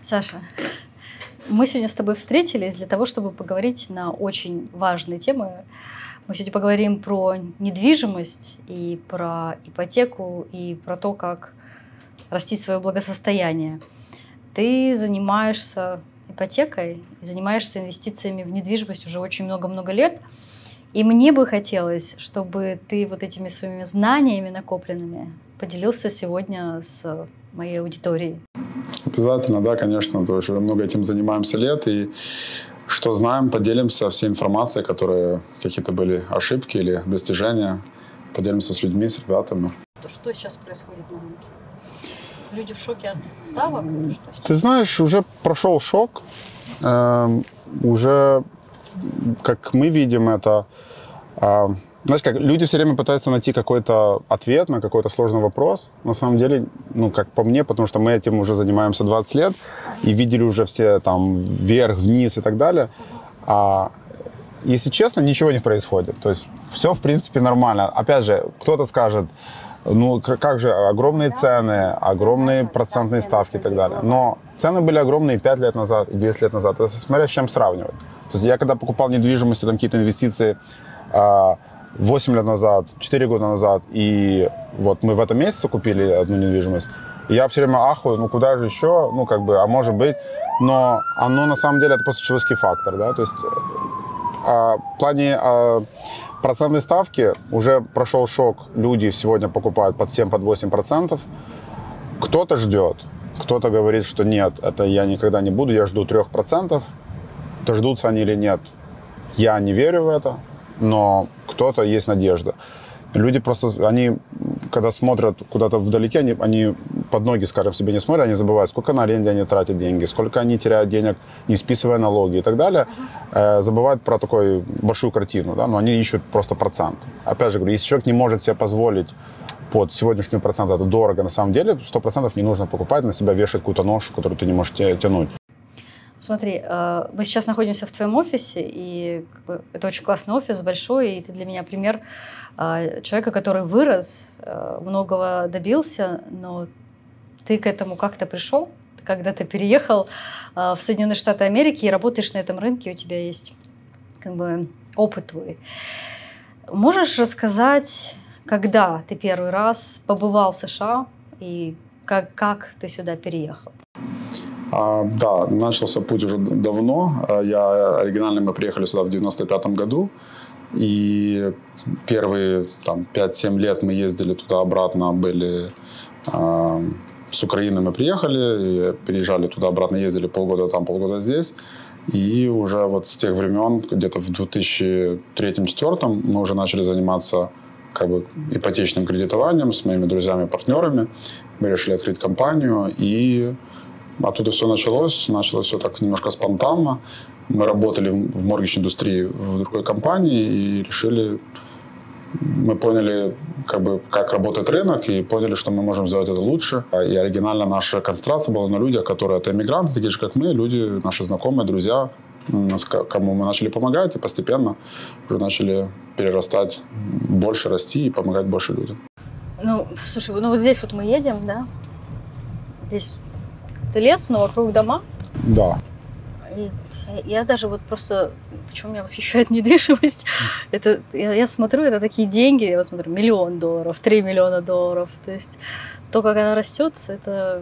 Саша, мы сегодня с тобой встретились для того, чтобы поговорить на очень важные темы. Мы сегодня поговорим про недвижимость и про ипотеку, и про то, как растить свое благосостояние. Ты занимаешься ипотекой, занимаешься инвестициями в недвижимость уже очень много-много лет. И мне бы хотелось, чтобы ты вот этими своими знаниями накопленными поделился сегодня с моей аудиторией. Обязательно, да, конечно. То есть уже много этим занимаемся лет. И что знаем, поделимся всей информацией, которые какие-то были ошибки или достижения. Поделимся с людьми, с ребятами. Что сейчас происходит на рынке? Люди в шоке от ставок? Или что сейчас? Ты знаешь, уже прошел шок. Уже, как мы видим это... Знаешь, как люди все время пытаются найти какой-то ответ на какой-то сложный вопрос. На самом деле, как по мне, потому что мы этим уже занимаемся 20 лет и видели уже все там вверх, вниз и так далее. А если честно, ничего не происходит. То есть все, в принципе, нормально. Опять же, кто-то скажет, как же, огромные цены, огромные процентные ставки и так далее. Но цены были огромные 5 лет назад, 10 лет назад. Это смотря с чем сравнивать. То есть я когда покупал недвижимость, там какие-то инвестиции 8 лет назад, 4 года назад, и вот мы в этом месяце купили одну недвижимость, и я все время ахую, куда же еще, а может быть, но оно на самом деле это просто человеческий фактор, да, то есть в плане процентной ставки уже прошел шок, люди сегодня покупают под 7, под 8%, кто-то ждет, кто-то говорит, что нет, это я никогда не буду, я жду 3%, дождутся они или нет, я не верю в это. Но кто-то есть надежда. Люди просто, они, когда смотрят куда-то вдалеке, они под ноги, скажем, себе не смотрят, они забывают, сколько на аренде они тратят деньги, сколько они теряют денег, не списывая налоги и так далее. Забывают про такую большую картину, да, но они ищут просто процент. Опять же говорю, если человек не может себе позволить под сегодняшний процент, это дорого, на самом деле 100% не нужно покупать, на себя вешать какую-то ношу, которую ты не можешь тянуть. Смотри, мы сейчас находимся в твоем офисе, и это очень классный офис, большой, и ты для меня пример человека, который вырос, многого добился, но ты к этому как-то пришел, когда ты переехал в Соединенные Штаты Америки и работаешь на этом рынке, у тебя есть опыт твой. Можешь рассказать, когда ты первый раз побывал в США и как ты сюда переехал? Да, начался путь уже давно. Оригинально мы приехали сюда в 95 году. И первые 5-7 лет мы ездили туда-обратно, были с Украины мы приехали, и переезжали туда-обратно, ездили полгода там, полгода здесь. И уже вот с тех времен, где-то в 2003-2004, мы уже начали заниматься ипотечным кредитованием с моими друзьями и партнерами. Мы решили открыть компанию, и оттуда все началось все так немножко спонтанно. Мы работали в моргидж-индустрии в другой компании и решили, мы поняли, как работает рынок, и поняли, что мы можем сделать это лучше. И оригинально наша концентрация была на людях, которые это иммигранты, такие же, как мы, люди, наши знакомые, друзья, кому мы начали помогать, и постепенно уже начали перерастать, больше расти и помогать больше людям. Слушай, вот здесь вот мы едем, да? Здесь лес, но вокруг дома. Да. И я даже просто, почему меня восхищает недвижимость, это я смотрю, это такие деньги, я смотрю, $1 миллион, $3 миллиона. То есть то, как она растет, это...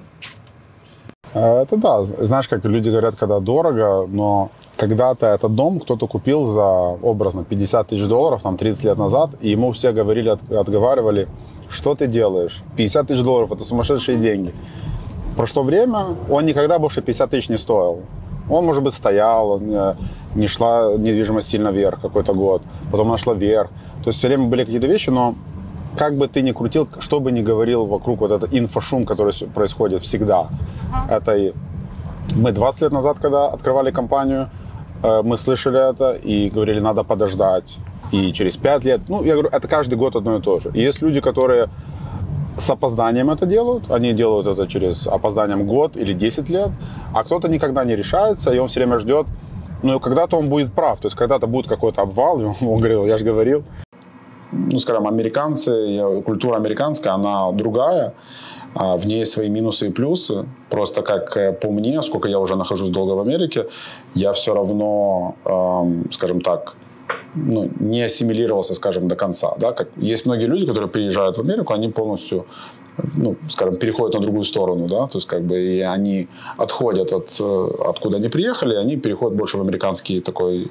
Это да. Знаешь, как люди говорят, когда дорого, но когда-то этот дом кто-то купил за, образно, $50 тысяч, 30 лет назад, и ему все говорили, отговаривали, что ты делаешь? $50 тысяч – это сумасшедшие деньги. Прошло время, он никогда больше 50 тысяч не стоил. Он, может быть, стоял, не шла недвижимость сильно вверх какой-то год, потом она шла вверх. То есть все время были какие-то вещи, но как бы ты ни крутил, что бы ни говорил вокруг вот этот инфошум, который происходит всегда. Это и мы 20 лет назад, когда открывали компанию, мы слышали это и говорили, надо подождать. И через 5 лет, я говорю, это каждый год одно и то же. И есть люди, которые с опозданием это делают. Они делают это через опозданием год или 10 лет. А кто-то никогда не решается, и он все время ждет. Когда-то он будет прав. То есть когда-то будет какой-то обвал. И он говорил, я же говорил. Скажем, американцы, культура американская, она другая. в ней есть свои минусы и плюсы. Просто как по мне, сколько я уже нахожусь долго в Америке, я все равно, скажем так, ну, не ассимилировался, скажем, до конца. Да? Как, есть многие люди, которые приезжают в Америку, они полностью, ну, скажем, переходят на другую сторону, да, то есть как бы и они отходят откуда они приехали, они переходят больше в американский такой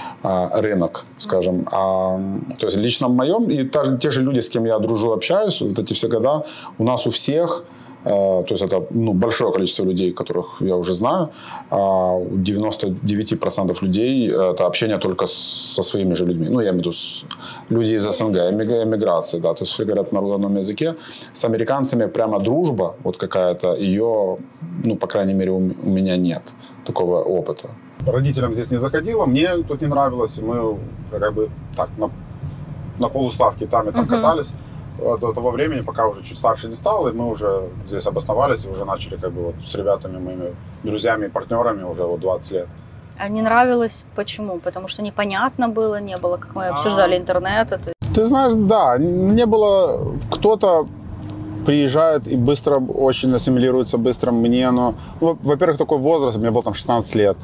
рынок, скажем. То есть лично в моем, и те же люди, с кем я дружу, общаюсь, вот эти все года, у нас у всех, то есть это большое количество людей, которых я уже знаю, у 99% людей это общение только со своими же людьми. Ну, я имею в виду люди из СНГ, эмиграции, да, то есть все говорят на родном языке. С американцами прямо дружба, вот какая-то, ее, ну, по крайней мере, у меня нет такого опыта. Родителям здесь не заходило, мне тут не нравилось, мы как бы так на полуставке там и там катались. До того времени, пока уже чуть старше не стал, и мы уже здесь обосновались и уже начали как бы вот с ребятами, моими друзьями и партнерами уже вот 20 лет. А не нравилось почему? Потому что непонятно было, не было, как мы обсуждали, интернета? То есть... Ты знаешь, да, не было... Кто-то приезжает и быстро очень ассимилируется, быстро мне, но... Ну, во-первых, такой возраст, мне было там 16 лет.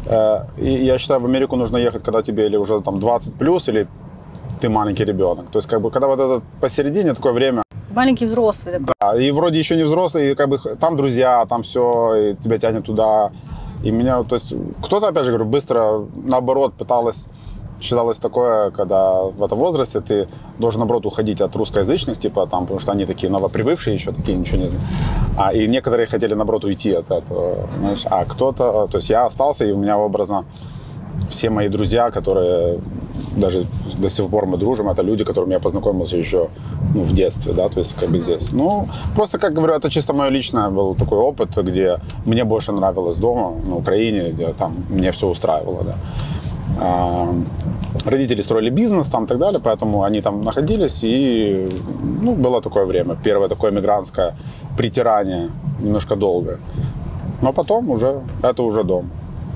И я считаю, в Америку нужно ехать, когда тебе или уже там 20+, или ты маленький ребенок. То есть, как бы, когда вот это посередине такое время... Маленький взрослый такой. Да, и вроде еще не взрослый, и как бы там друзья, там все, и тебя тянет туда. И меня, то есть, кто-то, опять же говорю, быстро, наоборот, считалось такое, когда в этом возрасте ты должен, наоборот, уходить от русскоязычных, типа, там, потому что они такие новоприбывшие еще, такие, ничего не знают. И некоторые хотели, наоборот, уйти от этого, знаешь. А кто-то, то есть я остался, и у меня образно все мои друзья, которые даже до сих пор мы дружим, это люди, которыми я познакомился еще в детстве, да, то есть как бы здесь. Ну, просто, как говорю, это чисто мое личное был такой опыт, где мне больше нравилось дома, на Украине, где там мне все устраивало, да. Родители строили бизнес там и так далее, поэтому они там находились, и, ну, было такое время, первое такое мигрантское притирание, немножко долгое. Но потом уже, это уже дом.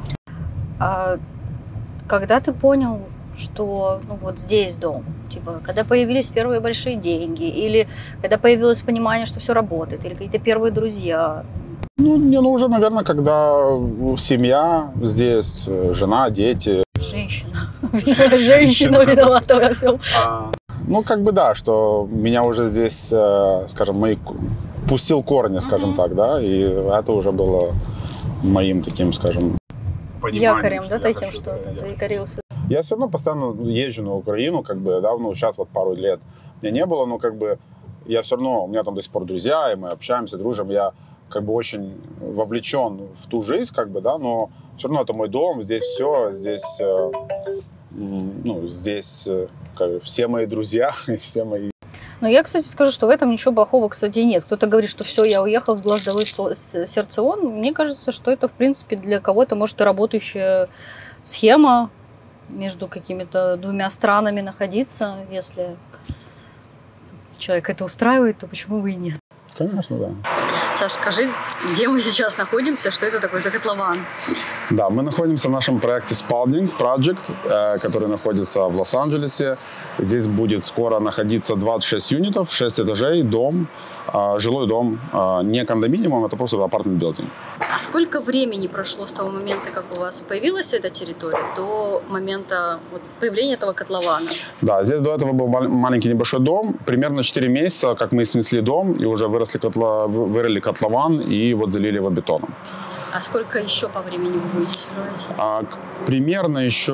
Когда ты понял, что ну, вот здесь дом, типа, когда появились первые большие деньги, или когда появилось понимание, что все работает, или какие-то первые друзья? Ну, уже, наверное, когда семья здесь, жена, дети. Женщина. Женщина виновата во всем. Ну, как бы да, что меня уже здесь, скажем, пустил корни, скажем так, да, и это уже было моим таким, скажем, якорем, да, таким, что ты заякорился? Я все равно постоянно езжу на Украину, как бы, да, ну, сейчас вот пару лет меня не было, но как бы я все равно, у меня там до сих пор друзья, и мы общаемся, дружим, я как бы очень вовлечен в ту жизнь, как бы, да, но все равно это мой дом, здесь все, здесь, ну, здесь как бы, все мои друзья и все мои... Но я, кстати, скажу, что в этом ничего плохого, кстати, нет. Кто-то говорит, что все, я уехал с глаз долой, сердце вон. Мне кажется, что это, в принципе, для кого-то, может, и работающая схема между какими-то двумя странами находиться. Если человек это устраивает, то почему бы и нет? Конечно, да. Саш, скажи, где мы сейчас находимся, что это такое за котлован? Да, мы находимся в нашем проекте Spalding Project, который находится в Лос-Анджелесе. Здесь будет скоро находиться 26 юнитов, 6 этажей, дом, жилой дом, не кондоминиум, это просто апартмент-билдинг. А сколько времени прошло с того момента, как у вас появилась эта территория, до момента вот, появления этого котлована? Да, здесь до этого был маленький небольшой дом. Примерно 4 месяца, как мы снесли дом, и уже вырыли котлован и вот залили его бетоном. А сколько еще по времени вы будете строить? Примерно еще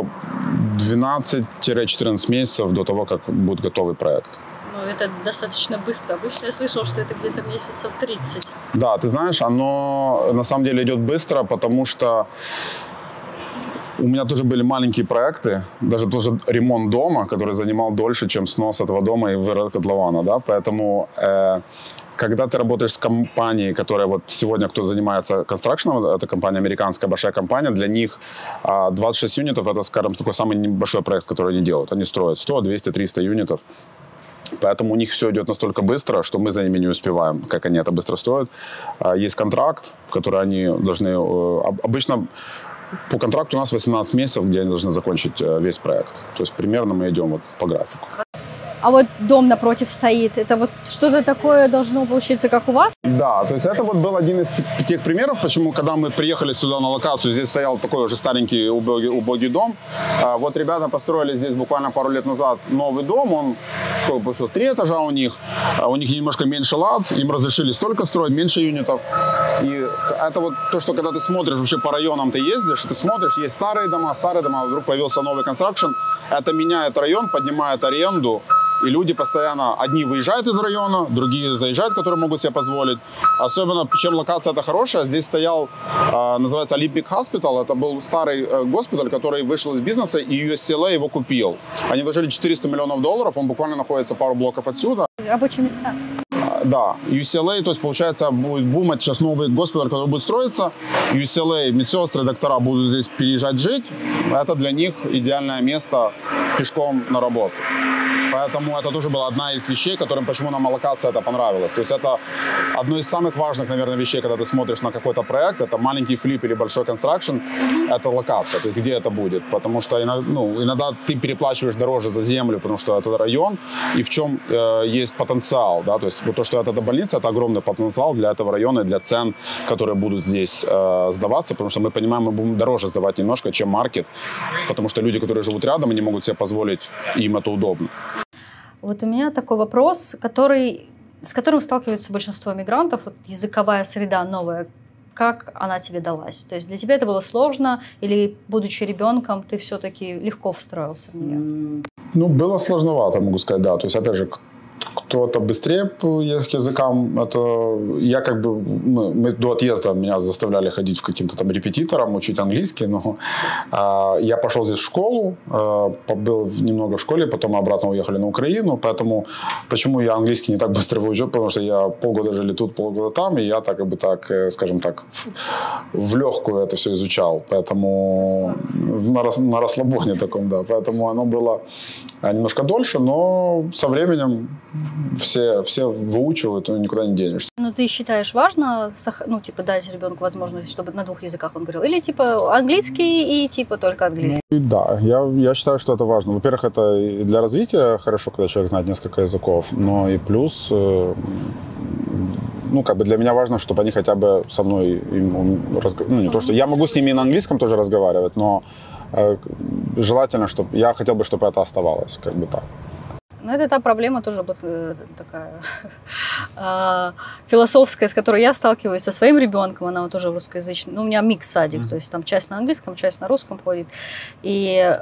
12-14 месяцев до того, как будет готовый проект. Ну, это достаточно быстро. Обычно я слышала, что это где-то месяцев 30. Да, ты знаешь, оно на самом деле идет быстро, потому что у меня тоже были маленькие проекты, даже тоже ремонт дома, который занимал дольше, чем снос этого дома и вырыв котлована, да, поэтому... Когда ты работаешь с компанией, которая вот сегодня, кто занимается констракшеном, это компания американская, большая компания, для них 26 юнитов это, скажем, такой самый небольшой проект, который они делают. Они строят 100, 200, 300 юнитов. Поэтому у них все идет настолько быстро, что мы за ними не успеваем, как они это быстро строят. Есть контракт, в который они должны... Обычно по контракту у нас 18 месяцев, где они должны закончить весь проект. То есть примерно мы идем вот по графику. а вот дом напротив стоит. Это вот что-то такое должно получиться, как у вас? Да, то есть это вот был один из тех примеров, почему, когда мы приехали сюда на локацию, здесь стоял такой уже старенький убогий дом. Вот ребята построили здесь буквально пару лет назад новый дом, он, сколько получилось, 3 этажа у них немножко меньше лад, им разрешили столько строить, меньше юнитов. И это вот то, что когда ты смотришь вообще по районам, ты ездишь, ты смотришь, есть старые дома, вдруг появился новый констракшн, это меняет район, поднимает аренду. И люди постоянно, одни выезжают из района, другие заезжают, которые могут себе позволить. Особенно, чем локация эта хорошая, здесь стоял, называется Olympic Hospital, это был старый госпиталь, который вышел из бизнеса, и UCLA его купил. Они вложили $400 миллионов, он буквально находится пару блоков отсюда. Рабочие места. Да, UCLA, то есть, получается, будет бумать сейчас новый госпиталь, который будет строиться. UCLA, медсестры, доктора будут здесь переезжать жить. Это для них идеальное место пешком на работу. Поэтому это тоже была одна из вещей, которым, почему нам локация это понравилась. То есть это одно из самых важных, наверное, вещей, когда ты смотришь на какой-то проект, это маленький флип или большой констракшн, это локация, то есть где это будет. Потому что иногда ты переплачиваешь дороже за землю, потому что это район, и в чем есть потенциал. Да? То есть вот то, что это больница, это огромный потенциал для этого района и для цен, которые будут здесь сдаваться, потому что мы понимаем, мы будем дороже сдавать немножко, чем маркет, потому что люди, которые живут рядом, они могут себе позволить, им это удобно. Вот у меня такой вопрос, с которым сталкиваются большинство мигрантов. Вот языковая среда новая, как она тебе далась? То есть для тебя это было сложно или, будучи ребенком, ты все-таки легко встроился в нее? Ну, было сложновато, могу сказать, да. То есть, опять же, кто-то быстрее по языкам. Это я как бы... Мы до отъезда меня заставляли ходить в каким-то там репетиторам, учить английский. Но я пошел здесь в школу, побыл немного в школе, потом мы обратно уехали на Украину. Поэтому почему я английский не так быстро выучил? Потому что я полгода жили тут, полгода там, и я так, как бы так, скажем так, в легкую это все изучал. Поэтому на расслабоне таком, да. Поэтому оно было немножко дольше, но со временем все выучивают, и никуда не денешься. Ну, ты считаешь важно, дать ребенку возможность, чтобы на 2 языках он говорил? Или, английский и, только английский? Ну, да, я считаю, что это важно. Во-первых, это и для развития хорошо, когда человек знает несколько языков, но и плюс, для меня важно, чтобы они хотя бы со мной не то, что я могу с ними на английском тоже разговаривать, но желательно, чтобы я хотел бы, чтобы это оставалось, как бы так. Ну, это та проблема тоже такая философская, с которой я сталкиваюсь со своим ребенком. Она тоже русскоязычная. Ну, у меня микс-садик, то есть там часть на английском, часть на русском ходит. И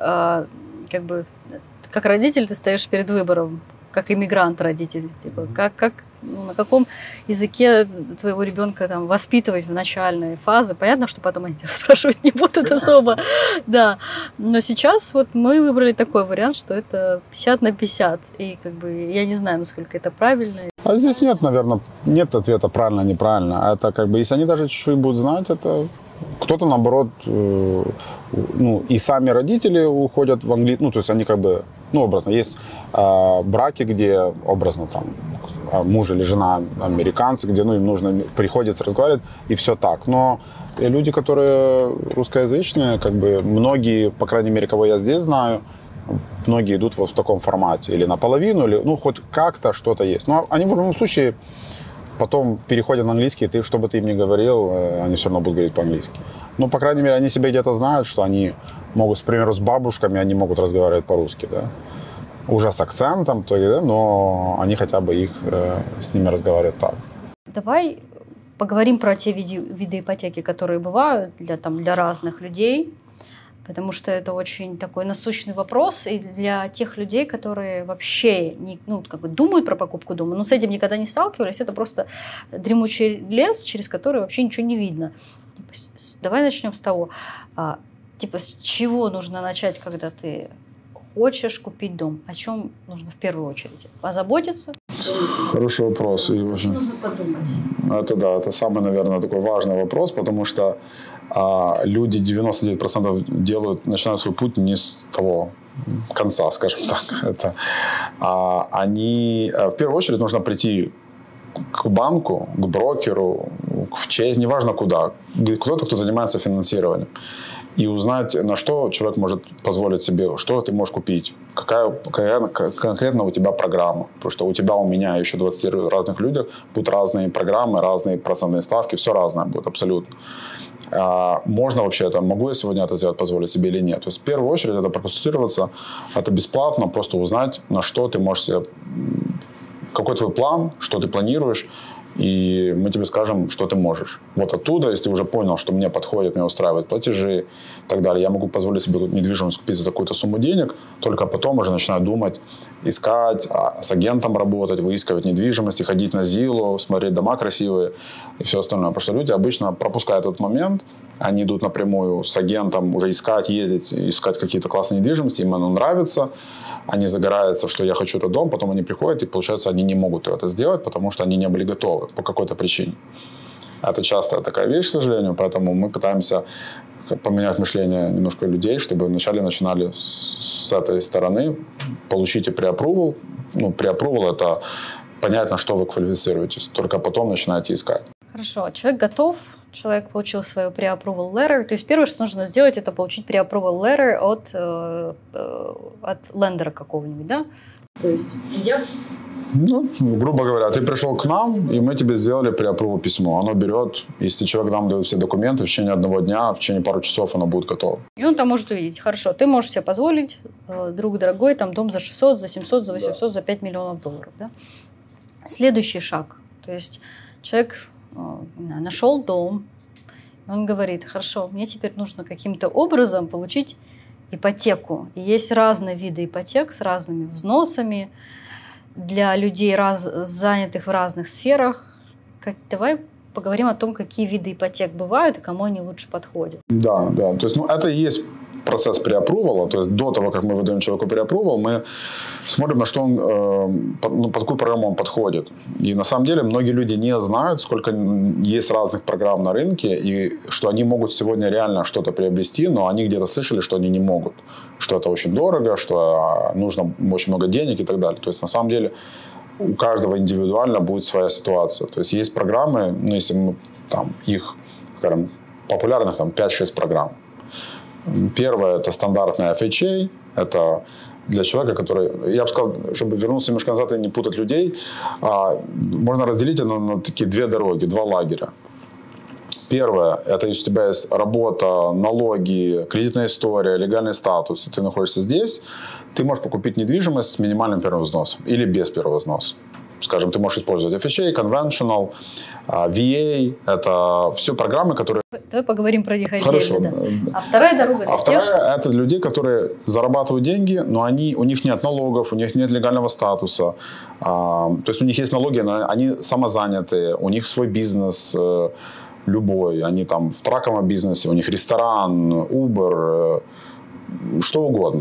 как родитель ты стоишь перед выбором, как иммигрант родитель. На каком языке твоего ребенка там воспитывать в начальной фазе. Понятно, что потом они тебя спрашивать не будут особо. Да. Но сейчас вот мы выбрали такой вариант, что это 50/50. И я не знаю, насколько это правильно. А здесь нет ответа правильно-неправильно. Это если они даже чуть-чуть будут знать, это кто-то, наоборот, и сами родители уходят в английский, то есть они образно, есть браки, где образно там муж или жена американцы, где им приходится разговаривать, и все так. Но люди, которые русскоязычные, многие, по крайней мере, кого я здесь знаю, многие идут вот в таком формате, или наполовину, или хоть как-то что-то есть. Но они в любом случае потом переходят на английский, и что бы ты им ни говорил, они все равно будут говорить по-английски. Но, по крайней мере, они себе где-то знают, что они могут, к примеру, с бабушками, они могут разговаривать по-русски, да. Уже с акцентом, но они хотя бы с ними разговаривают так. Давай поговорим про те виды ипотеки, которые бывают для разных людей, потому что это очень такой насущный вопрос, и для тех людей, которые вообще думают про покупку дома, но с этим никогда не сталкивались, это просто дремучий лес, через который вообще ничего не видно. Давай начнем с того, с чего нужно начать, когда ты хочешь купить дом? О чем нужно в первую очередь? Позаботиться? Хороший вопрос. И очень... Нужно подумать. Это самый, наверное, такой важный вопрос, потому что люди 99% начинают свой путь не с того конца, скажем так. Они, в первую очередь, нужно прийти к банку, к брокеру, в ЧС, неважно куда, кто-то, кто занимается финансированием, и узнать, на что человек может позволить себе, что ты можешь купить, какая конкретно у тебя программа. Потому что у тебя, у меня, еще 20 разных людей будут разные программы, разные процентные ставки, все разное будет абсолютно. Можно вообще это, могу я сегодня это сделать, позволить себе или нет. То есть в первую очередь это проконсультироваться, это бесплатно, просто узнать, на что ты можешь себе, какой твой план, что ты планируешь, и мы тебе скажем, что ты можешь. Вот оттуда, если ты уже понял, что мне подходит, меня устраивают платежи и так далее, я могу позволить себе недвижимость купить за такую-то сумму денег, только потом уже начинаю думать, искать, с агентом работать, выискивать недвижимость, ходить на Зиллу, смотреть дома красивые и все остальное. Потому что люди обычно пропускают этот момент, они идут напрямую с агентом уже искать, ездить, искать какие-то классные недвижимости, им оно нравится, они загораются, что я хочу этот дом, потом они приходят, и получается, они не могут это сделать, потому что они не были готовы по какой-то причине. Это часто такая вещь, к сожалению, поэтому мы пытаемся поменять мышление немножко людей, чтобы вначале начинали с этой стороны, получите pre-approval. Ну, pre-approval – это понять, на что вы квалифицируетесь, только потом начинаете искать. Хорошо, человек готов, человек получил свою pre-approval letter. То есть первое, что нужно сделать, это получить pre-approval letter от лендера какого-нибудь, да? То есть идя... Ну, грубо говоря, ты пришел к нам, и мы тебе сделали pre-approval письмо. Оно берет, если человек нам дает все документы, в течение одного дня, в течение пару часов оно будет готово. И он там может увидеть, хорошо, ты можешь себе позволить, друг дорогой, там дом за 600, за 700, за 800, да, за 5 миллионов долларов, да? Следующий шаг, то есть человек нашел дом, он говорит, хорошо, мне теперь нужно каким-то образом получить ипотеку. И есть разные виды ипотек с разными взносами для людей, занятых в разных сферах. Давай поговорим о том, какие виды ипотек бывают и кому они лучше подходят. Да. То есть, это и есть процесс pre-approval. То есть до того, как мы выдаем человеку pre-approval, мы смотрим, на что он, под какую программу он подходит. И на самом деле многие люди не знают, сколько есть разных программ на рынке, и что они могут сегодня реально что-то приобрести, но они где-то слышали, что они не могут. Что это очень дорого, что нужно очень много денег и так далее. То есть на самом деле у каждого индивидуально будет своя ситуация. То есть есть программы, ну, если мы там их, скажем, популярных там 5-6 программ. Первое – это стандартная FHA. Это для человека, который... Я бы сказал, чтобы вернуться немножко назад и не путать людей, можно разделить это на такие две дороги, два лагеря. Первое – это если у тебя есть работа, налоги, кредитная история, легальный статус, и ты находишься здесь, ты можешь покупить недвижимость с минимальным первым взносом или без первого взноса. Скажем, ты можешь использовать FHA, Conventional, VA. Это все программы, которые... Давай поговорим про них отдельно. Хорошо. Да. А вторая дорога... Вторая – это людей, которые зарабатывают деньги, но у них нет налогов, у них нет легального статуса. То есть у них есть налоги, но они самозанятые, у них свой бизнес любой. Они там в траковом бизнесе, у них ресторан, Uber, что угодно.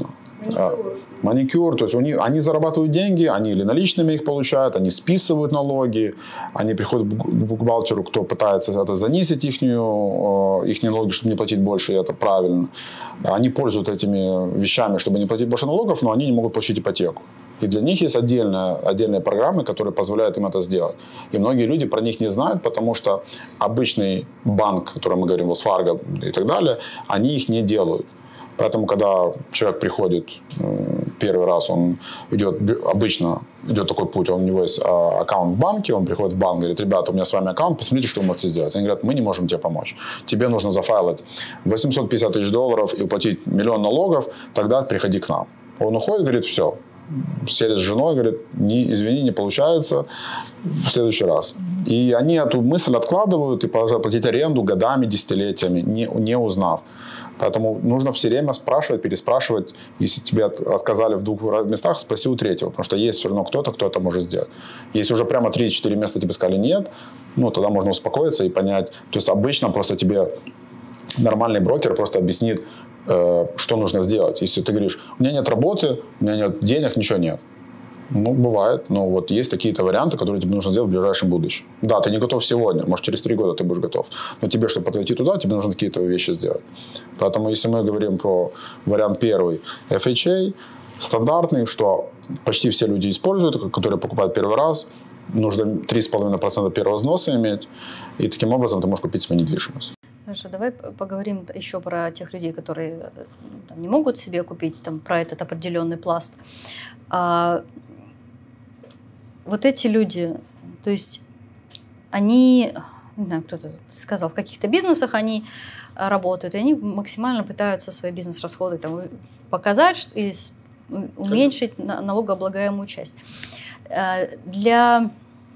Маникюр, то есть они зарабатывают деньги, они или наличными их получают, они списывают налоги, они приходят к бухгалтеру, кто пытается это занизить их налоги, чтобы не платить больше, и это правильно. Они пользуются этими вещами, чтобы не платить больше налогов, но они не могут получить ипотеку. И для них есть отдельные программы, которые позволяют им это сделать. И многие люди про них не знают, потому что обычный банк, о котором мы говорим, Wells Fargo и так далее, они их не делают. Поэтому, когда человек приходит первый раз, он обычно идет такой путь, у него есть аккаунт в банке, он приходит в банк, говорит, ребята, у меня с вами аккаунт, посмотрите, что вы можете сделать. Они говорят, мы не можем тебе помочь. Тебе нужно зафайлить $850 тысяч и уплатить 1 000 000 налогов, тогда приходи к нам. Он уходит, говорит, все. Сидит с женой, говорит, извини, не получается, в следующий раз. И они эту мысль откладывают и продолжают платить аренду годами, десятилетиями, не узнав. Поэтому нужно все время спрашивать, переспрашивать. Если тебе отказали в 2 местах, спроси у третьего. Потому что есть все равно кто-то, кто это может сделать. Если уже прямо 3-4 места тебе сказали нет, тогда можно успокоиться и понять. То есть обычно просто тебе нормальный брокер просто объяснит, что нужно сделать. Если ты говоришь, у меня нет работы, у меня нет денег, ничего нет. Бывает. Но вот есть какие-то варианты, которые тебе нужно сделать в ближайшем будущем. Да, ты не готов сегодня. Может, через 3 года ты будешь готов. Но тебе, чтобы подойти туда, тебе нужно какие-то вещи сделать. Поэтому, если мы говорим про вариант первый, FHA, стандартный, что почти все люди используют, которые покупают первый раз, нужно 3,5% первого взноса иметь, и таким образом ты можешь купить себе недвижимость. Хорошо, давай поговорим еще про тех людей, которые там, не могут себе купить, там, про этот определенный пласт. Вот эти люди, то есть они, не знаю, кто-то сказал, в каких-то бизнесах они работают, и они максимально пытаются свои бизнес-расходы там, показать и уменьшить налогооблагаемую часть. Для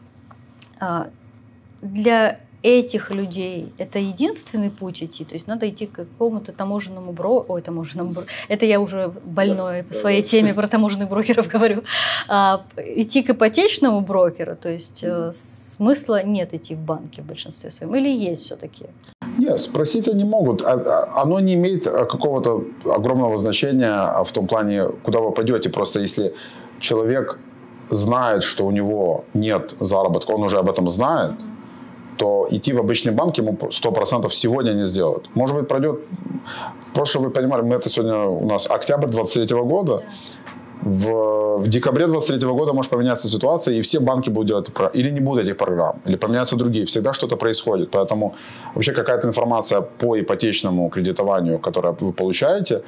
этих людей это единственный путь идти, то есть надо идти к какому-то таможенному брокеру, это я уже больной по своей теме про таможенных брокеров говорю, идти к ипотечному брокеру, то есть смысла нет идти в банке в большинстве своем, или есть все-таки? Нет, спросить они могут. Оно не имеет какого-то огромного значения в том плане, куда вы пойдете. Просто если человек знает, что у него нет заработка, он уже об этом знает, то идти в обычный банк ему 100% сегодня не сделают. Может быть, пройдет... Просто, чтобы вы понимали, это сегодня у нас октябрь 2023 года. В декабре 2023 года может поменяться ситуация, и все банки будут делать или не будут этих программ, или поменяются другие. Всегда что-то происходит. Поэтому вообще какая-то информация по ипотечному кредитованию, которую вы получаете,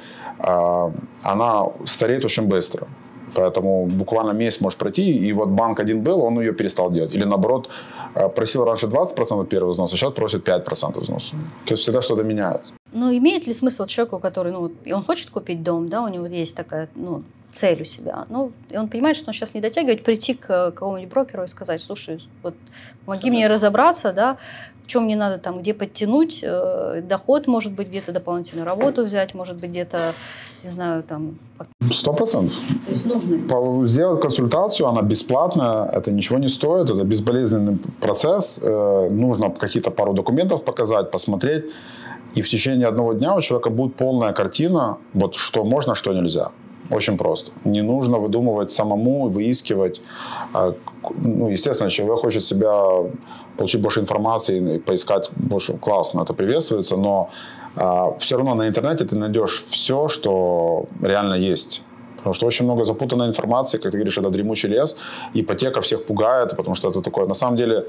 она стареет очень быстро. Поэтому буквально месяц может пройти, и вот банк один был, он ее перестал делать. Или наоборот, просил раньше 20% первого взноса, а сейчас просит 5% взноса. То есть всегда что-то меняется. Но имеет ли смысл человеку, который, он хочет купить дом, да, у него есть такая, цель у себя, и он понимает, что он сейчас не дотягивает, прийти к какому-нибудь брокеру и сказать: слушай, вот помоги мне разобраться, да, в чем мне надо там, где подтянуть доход, может быть, где-то дополнительную работу взять, может быть, где-то, не знаю, там... 100%. То есть нужно... Сделать консультацию, она бесплатная, это ничего не стоит, это безболезненный процесс, нужно какие-то пару документов показать, посмотреть, и в течение одного дня у человека будет полная картина, вот что можно, что нельзя. Очень просто. Не нужно выдумывать самому, выискивать. Естественно, человек хочет получить больше информации, поискать больше. Классно, это приветствуется, но все равно на интернете ты найдешь все, что реально есть. Потому что очень много запутанной информации, как ты говоришь, это дремучий лес. Ипотека всех пугает, потому что это такое, на самом деле,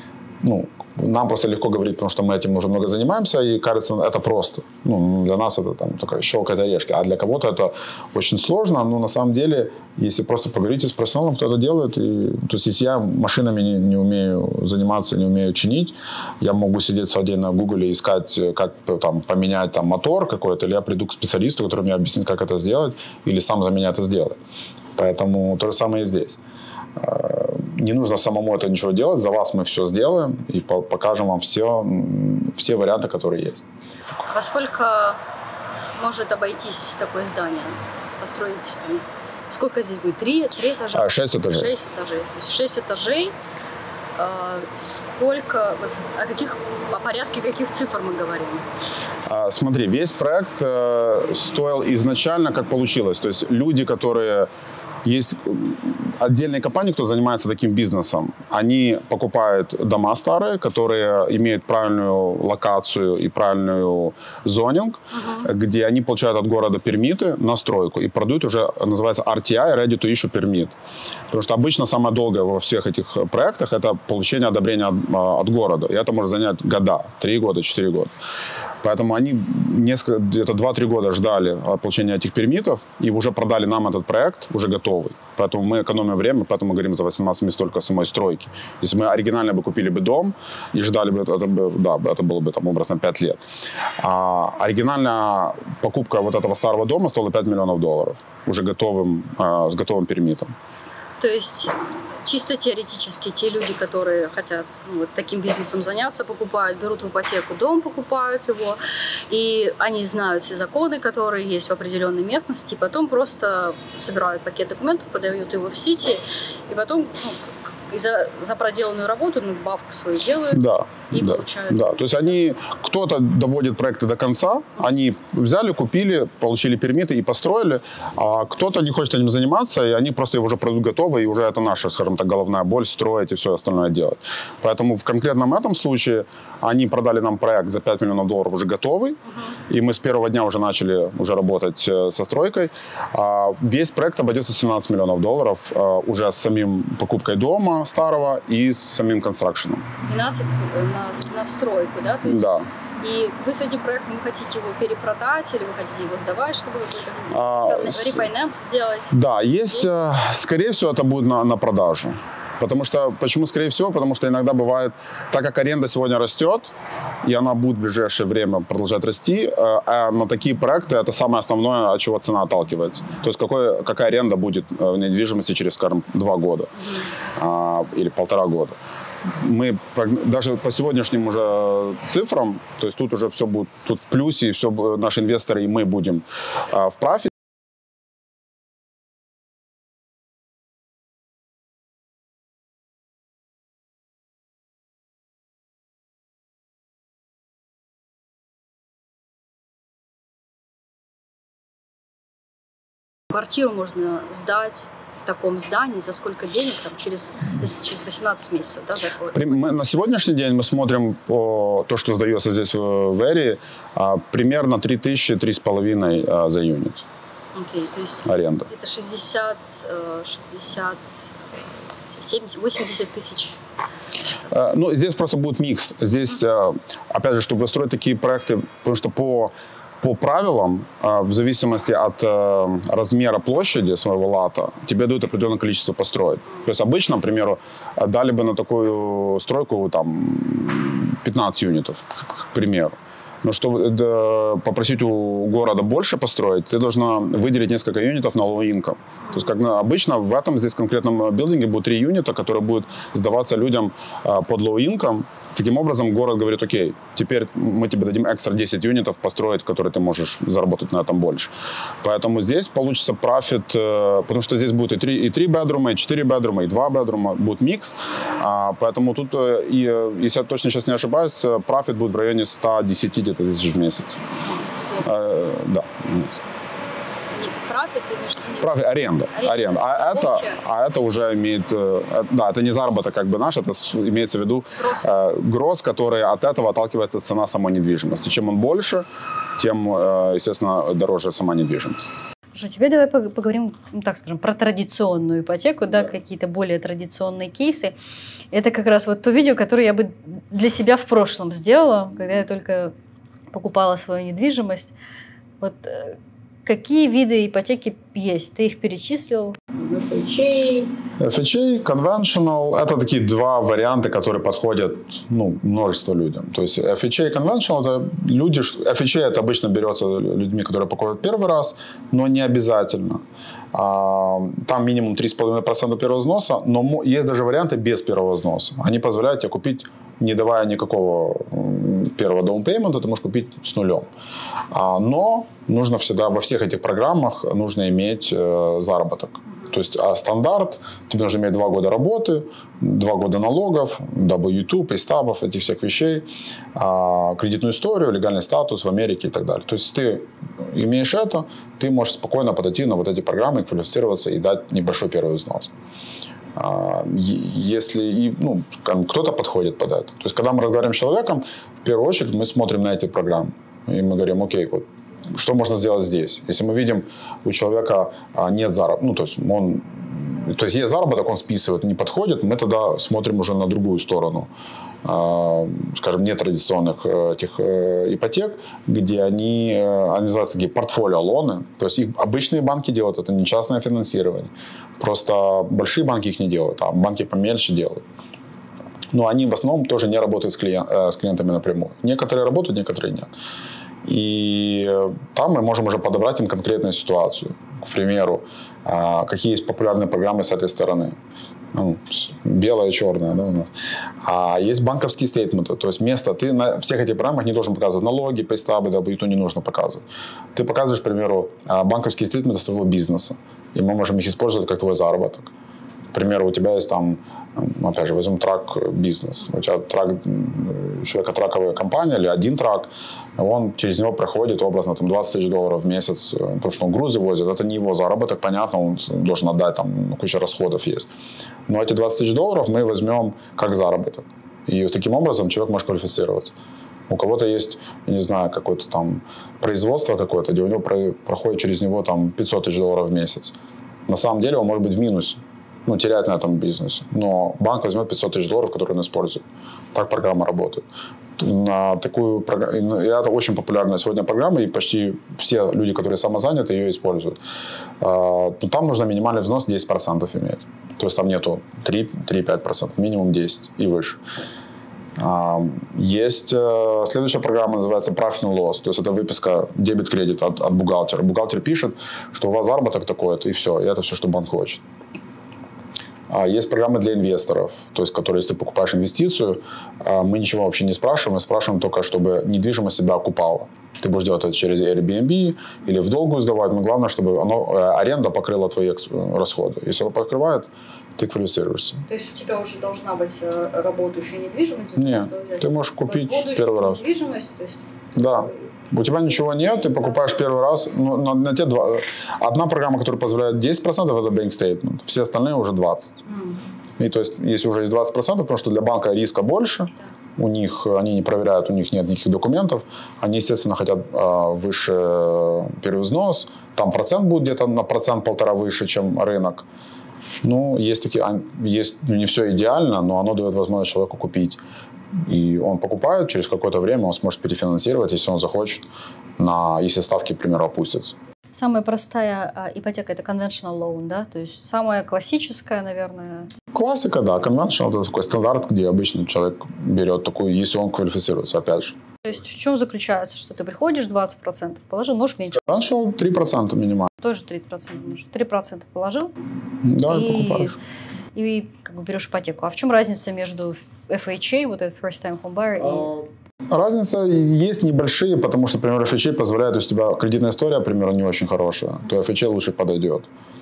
нам просто легко говорить, потому что мы этим уже много занимаемся, и кажется, это просто. Для нас это там такая щелкает орешки, а для кого-то это очень сложно. Но на самом деле, если просто поговорите с профессионалом, кто это делает, то есть если я машинами не умею заниматься, не умею чинить, я могу сидеть целый день на Гугле и искать, как там поменять там мотор какой-то, или я приду к специалисту, который мне объяснит, как это сделать, или сам за меня это сделает. Поэтому то же самое и здесь. Не нужно самому это ничего делать, за вас мы все сделаем и покажем вам все варианты, которые есть. А во сколько может обойтись такое здание? Построить? Сколько здесь будет? 3 этажа? 6 этажей. 6 этажей. То есть 6 этажей. Сколько, о порядке каких цифр мы говорим? Смотри, весь проект стоил изначально, как получилось. То есть люди, которые... Есть отдельные компании, кто занимается таким бизнесом. Они покупают дома старые, которые имеют правильную локацию и правильную зонинг, где они получают от города пермиты на стройку и продают уже, называется RTI, Ready to Issue Permit. Потому что обычно самое долгое во всех этих проектах это получение одобрения от города. И это может занять года, 3 года, 4 года. Поэтому они где-то 2-3 года ждали получения этих пермитов и уже продали нам этот проект, уже готовый. Поэтому мы экономим время, поэтому мы говорим за 18 месяц только самой стройки. Если мы оригинально бы купили бы дом и ждали бы, это было бы там образно 5 лет. А оригинальная покупка вот этого старого дома стоила $5 миллионов, уже с готовым пермитом. То есть чисто теоретически те люди, которые хотят таким бизнесом заняться, берут в ипотеку дом, покупают его, и они знают все законы, которые есть в определенной местности, и потом просто собирают пакет документов, подают его в Сити, и потом за проделанную работу надбавку свою делают получают. Да, то есть кто-то доводит проекты до конца, они взяли, купили, получили пермиты и построили, а кто-то не хочет этим заниматься, и они просто его уже продают готовы, и уже это наша, скажем так, головная боль, строить и все остальное делать. Поэтому в конкретном этом случае они продали нам проект за $5 миллионов уже готовый, и мы с первого дня уже начали работать со стройкой. Весь проект обойдется $17 миллионов уже с самим покупкой дома, ремонта старого и с самим констракшеном. 12 на стройку, да? То есть, да. И вы с этим проектом хотите его перепродать или вы хотите его сдавать, чтобы рефайнанс сделать? Да, есть, скорее всего, это будет на продажу. Почему скорее всего? Потому что иногда бывает, так как аренда сегодня растет, и она будет в ближайшее время продолжать расти, а на такие проекты это самое основное, от чего цена отталкивается. То есть какая аренда будет в недвижимости через, скажем, 2 года или 1,5 года. Мы даже по сегодняшним уже цифрам, то есть тут уже все будет тут в плюсе, и все наши инвесторы и мы будем в профите. Квартиру можно сдать в таком здании за сколько денег, там, через 18 месяцев, да, на сегодняшний день мы смотрим по то, что сдается здесь в Эри, примерно 3,5 за юнит. Окей, то есть аренда. Это 60, 70, 80 тысяч. Ну, здесь просто будет микс. Здесь, опять же, чтобы строить такие проекты, потому что по правилам, в зависимости от размера площади своего лата, тебе дают определенное количество построек. То есть обычно, к примеру, дали бы на такую стройку там, 15 юнитов, к примеру. Но чтобы попросить у города больше построить, ты должна выделить несколько юнитов на low income. То есть, как обычно, в этом здесь конкретном билдинге будет 3 юнита, которые будут сдаваться людям под low income. Таким образом, город говорит: окей, теперь мы тебе дадим экстра 10 юнитов построить, которые ты можешь заработать на этом больше. Поэтому здесь получится профит, потому что здесь будет и 3 бедрума, и 4 бедрума, и 2 бедрума, будет микс. Поэтому тут, если я точно сейчас не ошибаюсь, профит будет в районе 110 где-то тысяч в месяц. Да. Профит, аренда. А это уже имеет, да, это не заработок как бы наш, это имеется в виду гроз, который от этого отталкивается цена самой недвижимости. Чем он больше, тем, естественно, дороже сама недвижимость. Теперь давай поговорим, так скажем, про традиционную ипотеку, да, какие-то более традиционные кейсы. Это как раз вот то видео, которое я бы для себя в прошлом сделала, когда я только покупала свою недвижимость. Вот какие виды ипотеки есть? Ты их перечислил? FHA, Conventional – это такие 2 варианта, которые подходят множеству людям. То есть FHA и Conventional – это люди… FHA – это обычно берется людьми, которые покупают первый раз, но не обязательно. Там минимум 3,5% первого взноса, но есть даже варианты без первого взноса. Они позволяют тебе купить, не давая никакого первого даунпеймента, ты можешь купить с нулем. Но нужно всегда во всех этих программах нужно иметь заработок. То есть стандарт, тебе нужно иметь 2 года работы, 2 года налогов, W2, пейстабов, этих всех вещей, кредитную историю, легальный статус в Америке и так далее. То есть ты имеешь это, ты можешь спокойно подойти на вот эти программы, квалифицироваться и дать небольшой первый взнос. Если кто-то подходит под это. То есть когда мы разговариваем с человеком, в первую очередь мы смотрим на эти программы. И мы говорим: окей, вот что можно сделать здесь? Если мы видим, у человека нет заработка, то есть есть заработок, он списывает, не подходит, мы тогда смотрим уже на другую сторону, скажем, нетрадиционных этих ипотек, где они называются такие портфолио-лоны. То есть их обычные банки делают, это не частное финансирование. Просто большие банки их не делают, а банки помельче делают. Но они в основном тоже не работают с клиентами напрямую. Некоторые работают, некоторые нет. И там мы можем уже подобрать им конкретную ситуацию. К примеру, какие есть популярные программы с этой стороны. Белая и черная, да, у нас. А есть банковские стейтменты. То есть ты на всех этих программах не должен показывать налоги, пейстабы, W2 не нужно показывать. Ты показываешь, к примеру, банковские стейтменты своего бизнеса. И мы можем их использовать как твой заработок. К примеру, у тебя есть там, опять же, возьмем трак-бизнес. У тебя у человека траковая компания или один трак, он через него проходит образно там, $20 тысяч в месяц, потому что он грузы возит. Это не его заработок, понятно, он должен отдать, там куча расходов есть. Но эти $20 тысяч мы возьмем как заработок. И таким образом человек может квалифицироваться. У кого-то есть, я не знаю, какое-то там производство какое-то, где у него проходит через него там $500 тысяч в месяц. На самом деле он может быть в минусе. терять на этом бизнесе. Но банк возьмет 500 тысяч долларов, которые он использует. Так программа работает. На такую программу, и это очень популярная сегодня программа, и почти все люди, которые самозаняты, ее используют. Но там нужно минимальный взнос 10% иметь. То есть там нету 3-5%, минимум 10% и выше. Есть следующая программа, называется Profit and Loss. То есть это выписка дебет-кредит от бухгалтера. Бухгалтер пишет, что у вас заработок такой-то, и все. И это все, что банк хочет. Есть программы для инвесторов, то есть, которые, если ты покупаешь инвестицию, мы ничего вообще не спрашиваем, мы спрашиваем только, чтобы недвижимость себя окупала. Ты будешь делать это через Airbnb или в долгу сдавать, но главное, чтобы аренда покрыла твои расходы. Если она покрывает, ты квалифицируешься. То есть у тебя уже должна быть работающая недвижимость? Нет, ты можешь купить первый раз. Недвижимость, то есть... Да. У тебя ничего нет, ты покупаешь первый раз. На те одна программа, которая позволяет 10%, это Bank Statement. Все остальные уже 20%. И то есть, если уже есть 20%, потому что для банка риска больше, у них, они не проверяют, у них нет никаких документов, они, естественно, хотят выше первый взнос, там процент будет где-то на 1-1,5% выше, чем рынок. Есть не все идеально, но оно дает возможность человеку купить. И он покупает, через какое-то время он сможет перефинансировать, если он захочет, если ставки, к примеру, опустятся. Самая простая ипотека – это conventional loan, да? То есть самая классическая, наверное. Классика, да. Conventional – это такой стандарт, где обычно человек берет такую, если он квалифицируется, опять же. То есть в чем заключается, что ты приходишь, 20% положил, можешь меньше? Conventional 3% минимально. Тоже 3%. 3% положил. Да, и покупаешь. И как бы берешь ипотеку. А в чем разница между FHA, вот этот First Time Home Buyer, и... Разница есть небольшие, потому что, например, FHA позволяет, если у тебя кредитная история, к примеру, не очень хорошая, то FHA лучше подойдет.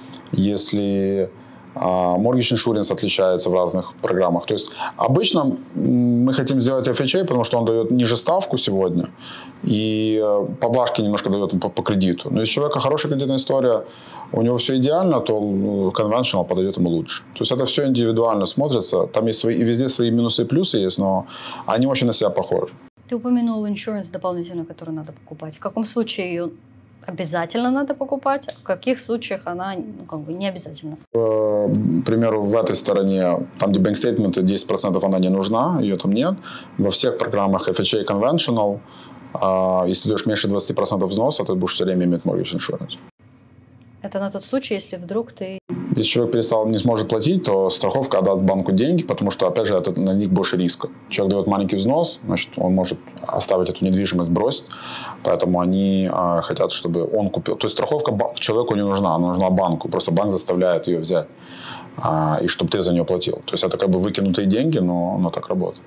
Если mortgage insurance отличается в разных программах. То есть обычно мы хотим сделать FHA, потому что он дает ниже ставку сегодня и поблажки немножко дает по кредиту. Но если у человека хорошая кредитная история, у него все идеально, то conventional подойдет ему лучше. То есть это все индивидуально смотрится. Там есть и везде свои минусы и плюсы есть, но они очень на себя похожи. Ты упомянул insurance дополнительную, которую надо покупать. В каком случае ее обязательно надо покупать, а в каких случаях она не обязательно? К примеру, в этой стороне, там, где bank statement 10%, она не нужна, ее там нет. Во всех программах FHA Conventional, если ты даешь меньше 20% взноса, ты будешь все время иметь mortgage insurance. Это на тот случай, если вдруг ты... Если человек не сможет платить, то страховка отдаст банку деньги, потому что, опять же, это на них больше риска. Человек дает маленький взнос, значит, он может оставить эту недвижимость, бросить. Поэтому они хотят, чтобы он купил. То есть страховка человеку не нужна, она нужна банку. Просто банк заставляет ее взять, и чтобы ты за нее платил. То есть это как бы выкинутые деньги, но так работает.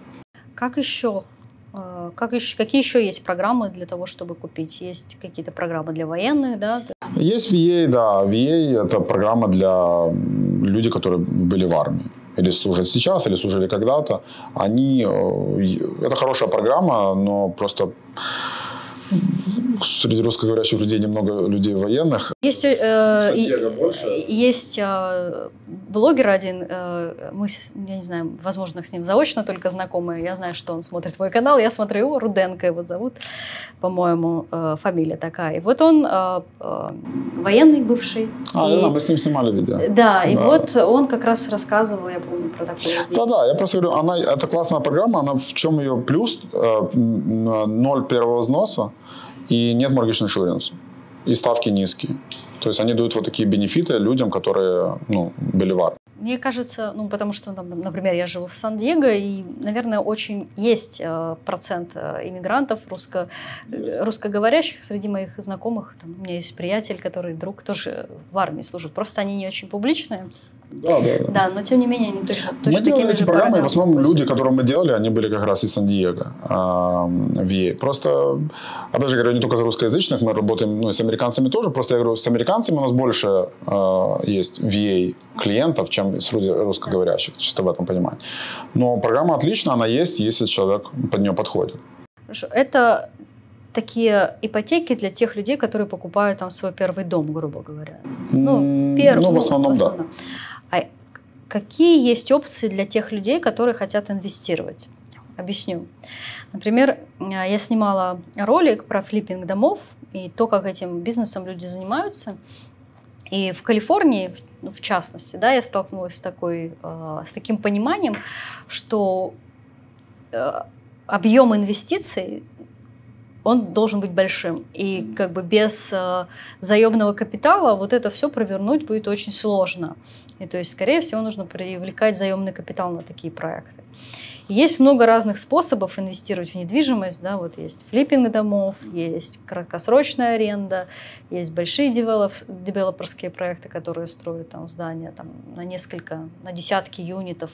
Какие еще есть программы для того, чтобы купить? Есть какие-то программы для военных, да? Есть VA, да. VA – это программа для людей, которые были в армии. Или служат сейчас, или служили когда-то. Это хорошая программа, но просто среди русскоговорящих людей немного людей военных. Есть блогер один, я не знаю, возможно, с ним заочно только знакомы. Я знаю, что он смотрит твой канал. Я смотрю его, Руденко его зовут, по-моему, фамилия такая. И вот он военный бывший. Да, мы с ним снимали видео. Да, и вот он как раз рассказывал, я помню, про такое. Да, я просто говорю, это классная программа. Она в чем ее плюс? 0 первого взноса. И нет mortgage insurance. И ставки низкие. То есть они дают вот такие бенефиты людям, которые были в армии. Мне кажется, потому что, например, я живу в Сан-Диего, и, наверное, очень есть процент иммигрантов русскоговорящих среди моих знакомых. У меня есть приятель, который друг тоже в армии служит. Просто они не очень публичные. Да, но тем не менее они точно такими же программы. В основном люди, которые мы делали, они были как раз из Сан-Диего, VA. Просто, опять же говорю, не только за русскоязычных, мы работаем с американцами тоже. Просто я говорю, с американцами у нас больше есть VA клиентов, чем с русскоговорящих, чисто в этом понимании. Но программа отличная, она есть, если человек под нее подходит. Хорошо. Это такие ипотеки для тех людей, которые покупают там свой первый дом, грубо говоря. В основном, да. А какие есть опции для тех людей, которые хотят инвестировать? Объясню. Например, я снимала ролик про флиппинг домов и то, как этим бизнесом люди занимаются. И в Калифорнии, в частности, да, я столкнулась с таким пониманием, что объем инвестиций, он должен быть большим. И как бы без заемного капитала вот это все провернуть будет очень сложно. И то есть, скорее всего, нужно привлекать заемный капитал на такие проекты. И есть много разных способов инвестировать в недвижимость. Да? Вот есть флиппинг домов, есть краткосрочная аренда, есть большие девелоперские проекты, которые строят там здания там, на десятки юнитов.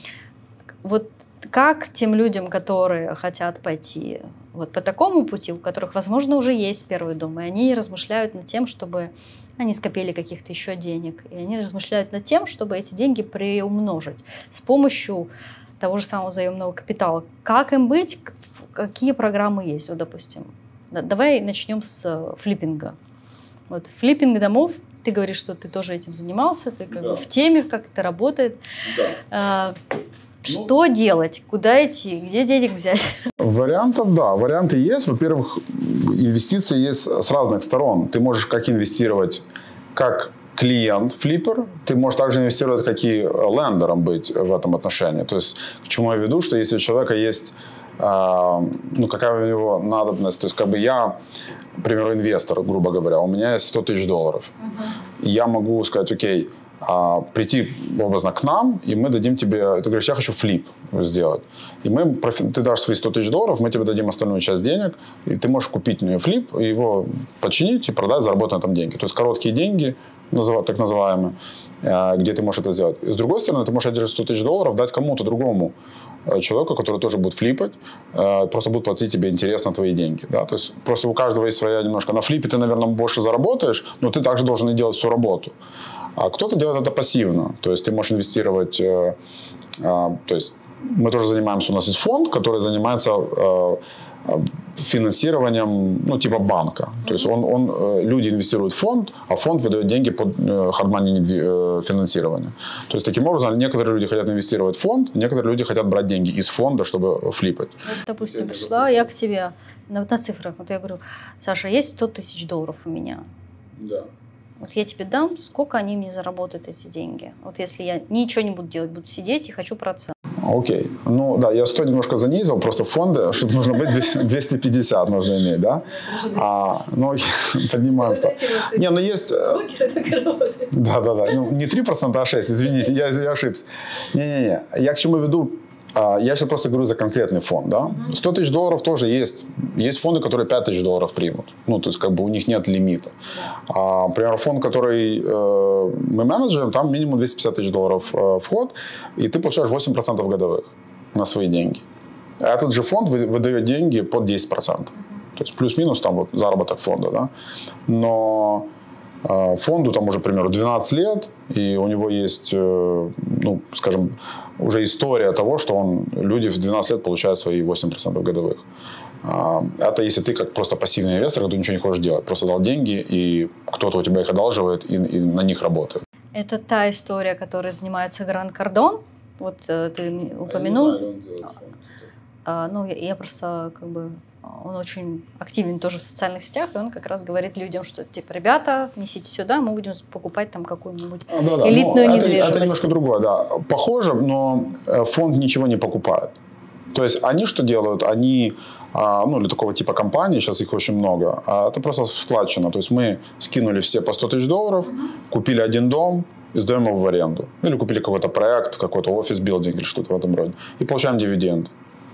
Вот как тем людям, которые хотят пойти вот по такому пути, у которых, возможно, уже есть первый дом, и они размышляют над тем, чтобы они скопили каких-то еще денег, и они размышляют над тем, чтобы эти деньги приумножить с помощью того же самого заемного капитала. Как им быть? Какие программы есть? Вот, допустим, давай начнем с флиппинга. Вот флиппинг домов, ты говоришь, что ты тоже этим занимался, ты как бы в теме, как это работает. Да. Что делать? Куда идти? Где денег взять? Варианты есть. Во-первых, инвестиции есть с разных сторон. Ты можешь как инвестировать как клиент-флиппер, ты можешь также инвестировать как и лендером быть в этом отношении. То есть, к чему я веду, что если у человека есть, какая у него надобность, то есть, как бы я, к примеру, инвестор, грубо говоря, у меня есть $100 000. И я могу сказать, окей, прийти образно к нам, и мы дадим тебе, ты говоришь, я хочу флип сделать. И ты дашь свои $100 000, мы тебе дадим остальную часть денег, и ты можешь купить флип, его починить и продать, заработать на этом деньги. То есть короткие деньги, так называемые, где ты можешь это сделать. И с другой стороны, ты можешь эти же $100 000 дать кому-то другому человеку, который тоже будет флипать, просто будет платить тебе интерес на твои деньги. Да? То есть просто у каждого есть своя немножко. На флипе ты, наверное, больше заработаешь, но ты также должен и делать всю работу. А кто-то делает это пассивно. То есть ты можешь инвестировать... то есть мы тоже занимаемся, у нас есть фонд, который занимается финансированием, типа банка. То есть люди инвестируют в фонд, а фонд выдает деньги под hard-money финансирование. То есть таким образом некоторые люди хотят инвестировать в фонд, некоторые люди хотят брать деньги из фонда, чтобы флипать. Допустим, пришла я к тебе на цифрах. Вот я говорю, Саша, есть $100 000 у меня. Да. Вот я тебе дам, сколько они мне заработают, эти деньги. Вот если я ничего не буду делать, буду сидеть и хочу процент. Окей. Я 100 немножко занизил, просто фонды, чтобы нужно быть 250 нужно иметь, да? Поднимаем. Есть... Да. Не 3%, а 6%, извините, я ошибся. Не. Я к чему веду? Я сейчас просто говорю за конкретный фонд, да? $100 000 тоже есть. Есть фонды, которые $5 000 примут. То есть, как бы у них нет лимита. Например, фонд, который мы менеджерим, там минимум $250 000 вход, и ты получаешь 8% годовых на свои деньги. Этот же фонд выдает деньги под 10%. То есть, плюс-минус там вот заработок фонда, да? Но фонду там уже, к примеру, 12 лет, и у него есть, скажем, уже история того, что люди в 12 лет получают свои 8% годовых. Это если ты как просто пассивный инвестор, когда ты ничего не хочешь делать. Просто дал деньги, и кто-то у тебя их одалживает, и на них работает. Это та история, которой занимается Гранд Кардон. Вот ты упомянул. Я не знаю, он делает фонд. Я просто как бы... Он очень активен тоже в социальных сетях, и он как раз говорит людям, что, типа, ребята, несите сюда, мы будем покупать там какую-нибудь элитную недвижимость. Это немножко другое, да. Похоже, но фонд ничего не покупает. То есть они что делают? Они, для такого типа компаний, сейчас их очень много, это просто вкладчено. То есть мы скинули все по $100 000, купили один дом, и сдаем его в аренду. Или купили какой-то проект, какой-то офис-билдинг или что-то в этом роде. И получаем дивиденды.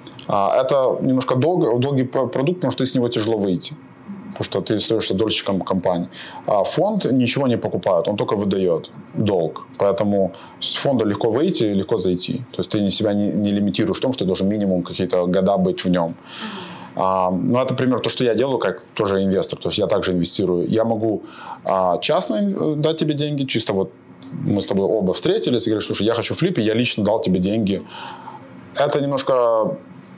Это немножко долгий продукт, потому что из него тяжело выйти. Потому что ты остаешься дольщиком компании. А фонд ничего не покупает, он только выдает долг. Поэтому с фонда легко выйти, легко зайти. То есть ты себя не лимитируешь в том, что ты должен минимум какие-то года быть в нем. Это, например, то, что я делаю, как тоже инвестор. То есть я также инвестирую. Я могу частно дать тебе деньги, чисто вот мы с тобой оба встретились и говоришь, слушай, я хочу флип, и я лично дал тебе деньги. Это немножко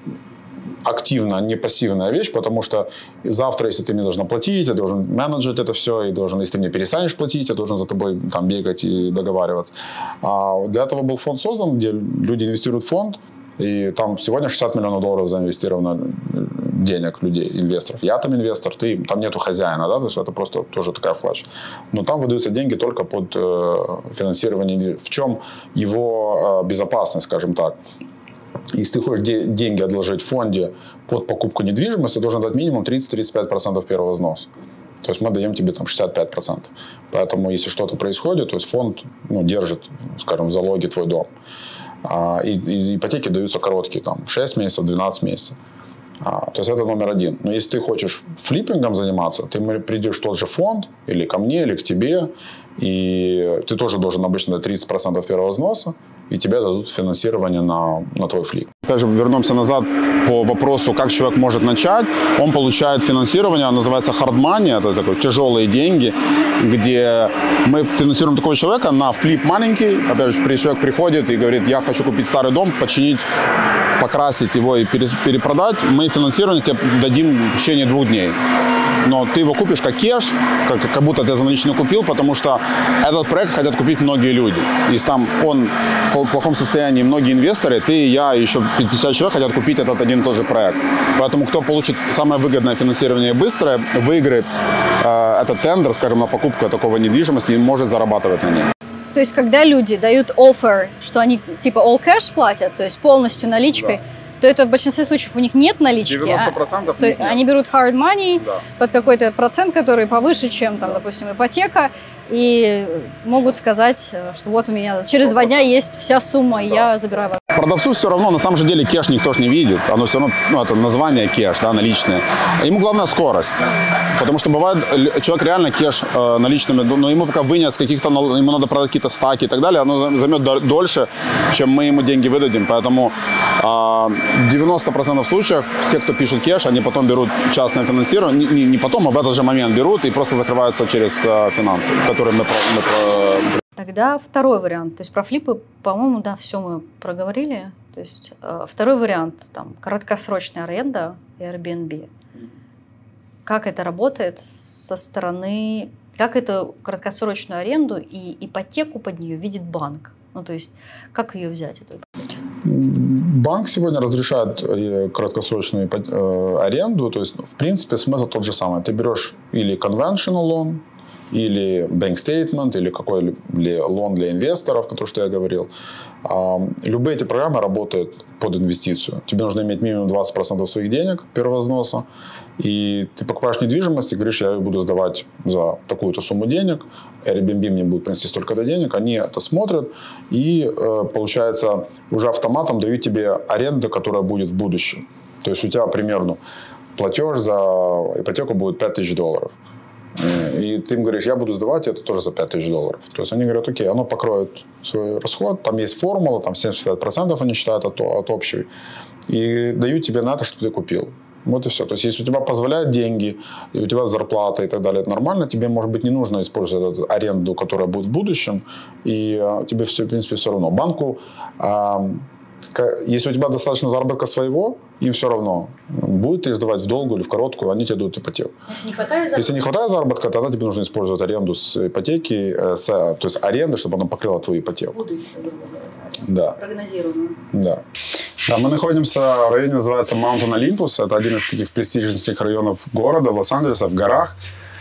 активная, не пассивная вещь, потому что завтра, если ты мне должен платить, я должен менеджить это все, и если ты мне перестанешь платить, я должен за тобой там бегать и договариваться. Для этого был фонд создан, где люди инвестируют в фонд, и там сегодня $60 миллионов заинвестировано денег людей, инвесторов. Я там инвестор, ты, там нету хозяина, да, то есть это просто тоже такая флеш. Но там выдаются деньги только под финансирование. В чем его безопасность, скажем так? Если ты хочешь деньги отложить в фонде под покупку недвижимости, ты должен дать минимум 30-35% первого взноса. То есть мы даем тебе там 65%. Поэтому если что-то происходит, то есть фонд держит, скажем, в залоге твой дом. И ипотеки даются короткие, там 6 месяцев, 12 месяцев. То есть это номер один. Но если ты хочешь флиппингом заниматься, ты придешь в тот же фонд, или ко мне, или к тебе, и ты тоже должен обычно дать 30% первого взноса, и тебе дадут финансирование на твой флип. Опять же, вернемся назад по вопросу, как человек может начать. Он получает финансирование, оно называется hard money, это такое тяжелые деньги, где мы финансируем такого человека на флип маленький. Опять же, человек приходит и говорит, я хочу купить старый дом, починить, покрасить его и перепродать. Мы финансирование тебе дадим в течение 2 дней. Но ты его купишь как кеш, как будто ты за наличные купил, потому что этот проект хотят купить многие люди. Если там он в плохом состоянии, многие инвесторы, ты, я, еще 50 человек хотят купить этот один и тот же проект. Поэтому кто получит самое выгодное финансирование быстрое, выиграет этот тендер, скажем, на покупку такого недвижимости и может зарабатывать на ней. То есть, когда люди дают offer, что они типа all cash платят, то есть полностью наличкой, то это в большинстве случаев у них нет налички. 90% то нет. Они берут hard money Да. под какой-то процент, который повыше, чем, там, допустим, ипотека, и могут сказать, что вот у меня через 2 дня есть вся сумма, и я забираю вас. Продавцу все равно, на самом же деле, кеш никто ж не видит. Оно все равно, это название кеш, да, наличные. Ему главное скорость. Потому что бывает, человек реально кеш наличными, но ему пока вынят с каких-то, ему надо продать какие-то стаки и так далее, оно займет дольше, чем мы ему деньги выдадим. Поэтому в 90% случаев все, кто пишет кеш, они потом берут частное финансирование, не потом, а в этот же момент берут и просто закрываются через финансы, которые мы Тогда второй вариант. То есть про флипы, по-моему, да, все мы проговорили. То есть второй вариант, там, краткосрочная аренда и Airbnb. Как это работает со стороны... Как эту краткосрочную аренду и ипотеку под нее видит банк? Ну, то есть, как ее взять? Банк сегодня разрешает краткосрочную аренду. То есть, в принципе, смысл тот же самый. Ты берешь или conventional loan, или bank statement, или какой-либо лон для инвесторов, который, что я говорил. Любые эти программы работают под инвестицию. Тебе нужно иметь минимум 20% своих денег первого взноса. И ты покупаешь недвижимость и говоришь, я ее буду сдавать за такую-то сумму денег. Airbnb мне будет принести столько-то денег. Они это смотрят и, получается, уже автоматом дают тебе аренду, которая будет в будущем. То есть у тебя примерно платеж за ипотеку будет $5000. И ты им говоришь, я буду сдавать это тоже за $5000. То есть они говорят, окей, оно покроет свой расход, там есть формула, там 75% они считают от общей. И дают тебе на это, чтобы ты купил. Вот и все. То есть, если у тебя позволяют деньги, и у тебя зарплата и так далее, это нормально, тебе, может быть, не нужно использовать эту аренду, которая будет в будущем, и тебе все, в принципе, все равно. Банку, если у тебя достаточно заработка своего, им все равно, будет ты сдавать в долгую или в короткую, они тебе дадут ипотеку. Если не хватает заработка, тогда тебе нужно использовать аренду с ипотеки, то есть аренды, чтобы она покрыла твою ипотеку. Будущее, грубо говоря. Да. Прогнозируемую. Да. Да, мы находимся в районе, называется Mountain Olympus. Это один из таких престижных районов города, Лос-Анджелеса, в горах,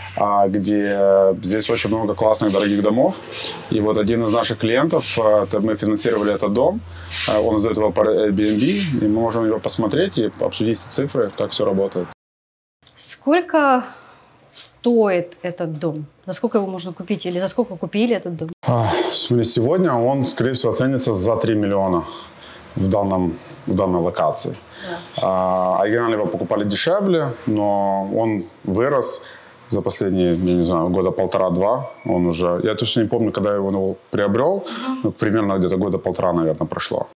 где здесь очень много классных, дорогих домов. И вот один из наших клиентов, мы финансировали этот дом, он сдает его по Airbnb, и мы можем его посмотреть и обсудить цифры, как все работает. Сколько стоит этот дом? За сколько его можно купить? Или за сколько купили этот дом? Сегодня он, скорее всего, оценится за 3 миллиона в данной локации. Да. Оригинально его покупали дешевле, но он вырос за последние, я не знаю, года 1,5-2. Он уже, я точно не помню, когда я его приобрел, но примерно где-то года 1,5, наверное, прошло.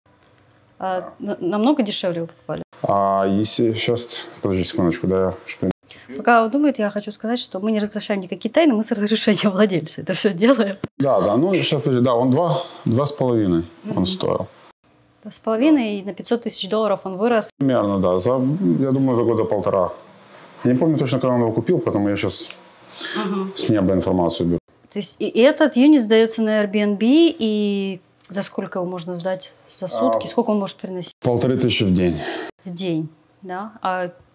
Намного дешевле его покупали? Если сейчас, подожди секундочку, да, я... Пока он думает, я хочу сказать, что мы не разглашаем никакие тайны, мы с разрешения владельца это все делаем. Да, ну сейчас, подожди, да, он 2,5 он стоил. 2,5, и на $500 000 он вырос. Примерно, да, я думаю, за года 1,5. Я не помню точно, когда он его купил, поэтому я сейчас с неба информацию беру. То есть и этот юнит сдается на Airbnb, и за сколько его можно сдать? За сутки? Сколько он может приносить? 1500 в день. В день, да. А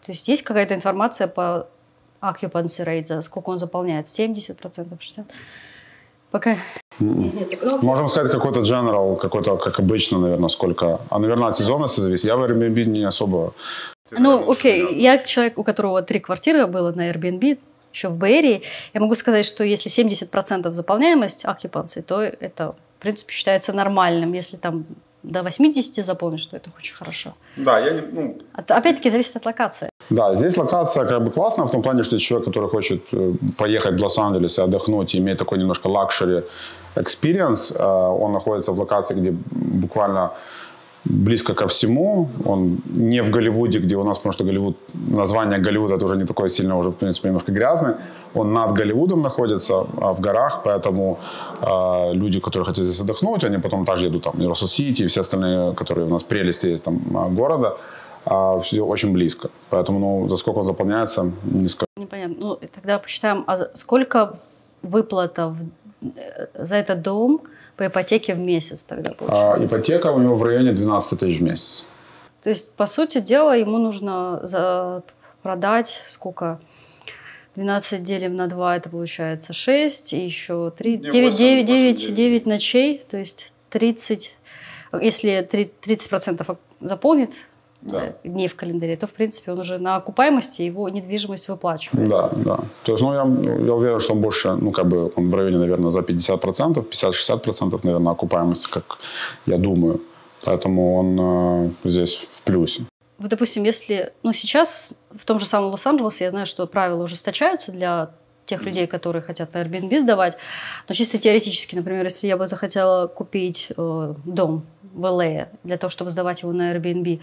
То есть есть какая-то информация по occupancy rate, за сколько он заполняет? 70%, 60%? Пока нет. Можем сказать какой-то general, какой-то, как обычно, наверное, сколько. А, наверное, от сезонности зависит. Я в Airbnb не особо... Ну, окей. Я человек, у которого 3 квартиры было на Airbnb, еще в Бэйрии. Я могу сказать, что если 70% заполняемость occupancy, то это, в принципе, считается нормальным. Если там до 80 заполнишь, то это очень хорошо. Да, Опять-таки, зависит от локации. Да, здесь локация как бы классная в том плане, что человек, который хочет поехать в Лос-Анджелес и отдохнуть, и иметь такой немножко лакшери experience, он находится в локации, где буквально близко ко всему. Он не в Голливуде, где у нас, потому что Голливуд, название Голливуда это уже не такое сильно, уже в принципе немножко грязное. Он над Голливудом находится, в горах, поэтому люди, которые хотят здесь отдохнуть, они потом также едут там в Юниверсал-Сити и все остальные, которые у нас прелести есть там города, все очень близко. Поэтому, ну, за сколько он заполняется, не скажу. Непонятно. Ну, тогда посчитаем, а сколько выплата за этот дом по ипотеке в месяц тогда получается? Ипотека у него в районе 12 тысяч в месяц. То есть, по сути дела, ему нужно продать сколько? 12 делим на 2, это получается 6, и еще 3, 9 ночей, то есть 30, если 30% заполнит дней в календаре, то, в принципе, он уже на окупаемости, его недвижимость выплачивается. Да. То есть, ну, я уверен, что он больше, ну, как бы, он в районе, наверное, за 50%, 50-60%, наверное, окупаемости, как я думаю. Поэтому он здесь в плюсе. Вот, допустим, если... Ну, сейчас в том же самом Лос-Анджелесе я знаю, что правила ужесточаются для тех людей, которые хотят на Airbnb сдавать. Но чисто теоретически, например, если я бы захотела купить дом в LA для того, чтобы сдавать его на Airbnb,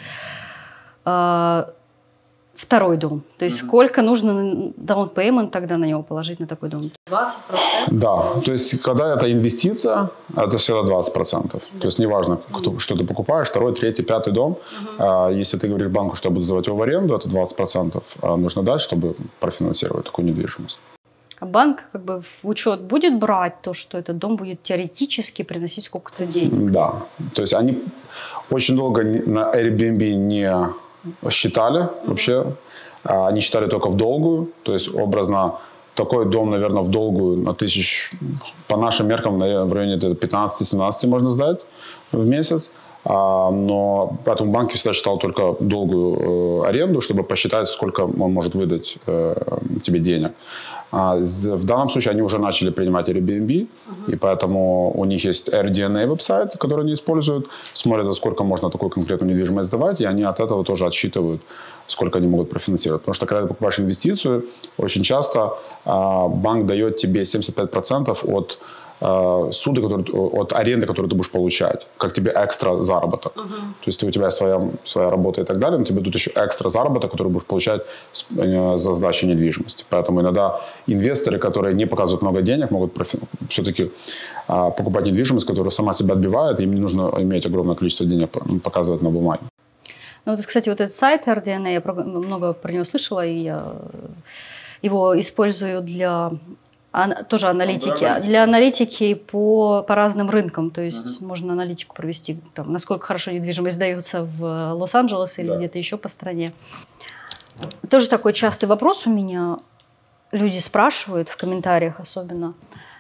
второй дом. То есть сколько нужно down payment тогда на него положить, на такой дом? 20%? Да. То есть когда это инвестиция, это всегда 20%. То есть неважно, что ты покупаешь, второй, третий, пятый дом. Если ты говоришь банку, что я буду сдавать его в аренду, это 20% нужно дать, чтобы профинансировать такую недвижимость. А банк как бы в учет будет брать то, что этот дом будет теоретически приносить сколько-то денег? Да. То есть они очень долго на Airbnb не считали вообще. Они считали только в долгую. То есть образно такой дом, наверное, в долгую на тысяч, по нашим меркам, наверное, в районе 15-17 можно сдать в месяц. Но поэтому банк всегда считал только долгую аренду, чтобы посчитать, сколько он может выдать тебе денег. В данном случае они уже начали принимать Airbnb, и поэтому у них есть AirDNA веб-сайт, который они используют, смотрят, за сколько можно такую конкретную недвижимость сдавать, и они от этого тоже отсчитывают, сколько они могут профинансировать. Потому что когда ты покупаешь инвестицию, очень часто банк дает тебе 75% от суды, от аренды, которую ты будешь получать, как тебе экстра заработок. То есть у тебя своя работа и так далее, но тебе дают еще экстра заработок, который будешь получать за сдачу недвижимости. Поэтому иногда инвесторы, которые не показывают много денег, могут все-таки покупать недвижимость, которая сама себя отбивает, и им не нужно иметь огромное количество денег показывать на бумаге. Ну вот, кстати, вот этот сайт RDNA, я много про него слышала, и я его использую для... тоже аналитики. Для аналитики по разным рынкам. То есть можно аналитику провести, там, насколько хорошо недвижимость сдается в Лос-Анджелес или где-то еще по стране. Тоже такой частый вопрос у меня. Люди спрашивают в комментариях особенно.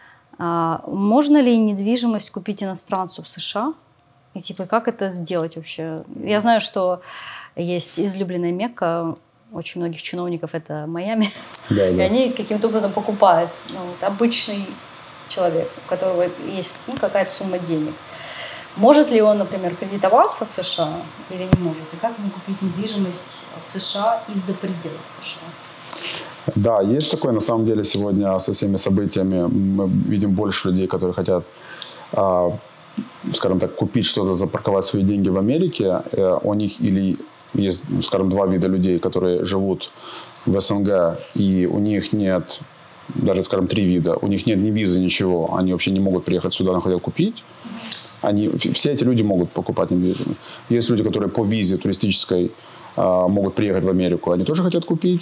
Можно ли недвижимость купить иностранцу в США? И типа, как это сделать вообще? Я знаю, что есть излюбленная Мекка очень многих чиновников, это Майами. Да. И они каким-то образом покупают. Ну, вот, обычный человек, у которого есть какая-то сумма денег. Может ли он, например, кредитоваться в США или не может? И как ему купить недвижимость в США из-за пределов США? Да, есть такое. На самом деле сегодня со всеми событиями мы видим больше людей, которые хотят, скажем так, купить что-то, запарковать свои деньги в Америке. У них или есть, скажем, два вида людей, которые живут в СНГ, и у них нет, даже, скажем, три вида. У них нет ни визы, ничего. Они вообще не могут приехать сюда, но хотят купить. Все эти люди могут покупать недвижимость. Есть люди, которые по визе туристической могут приехать в Америку. Они тоже хотят купить.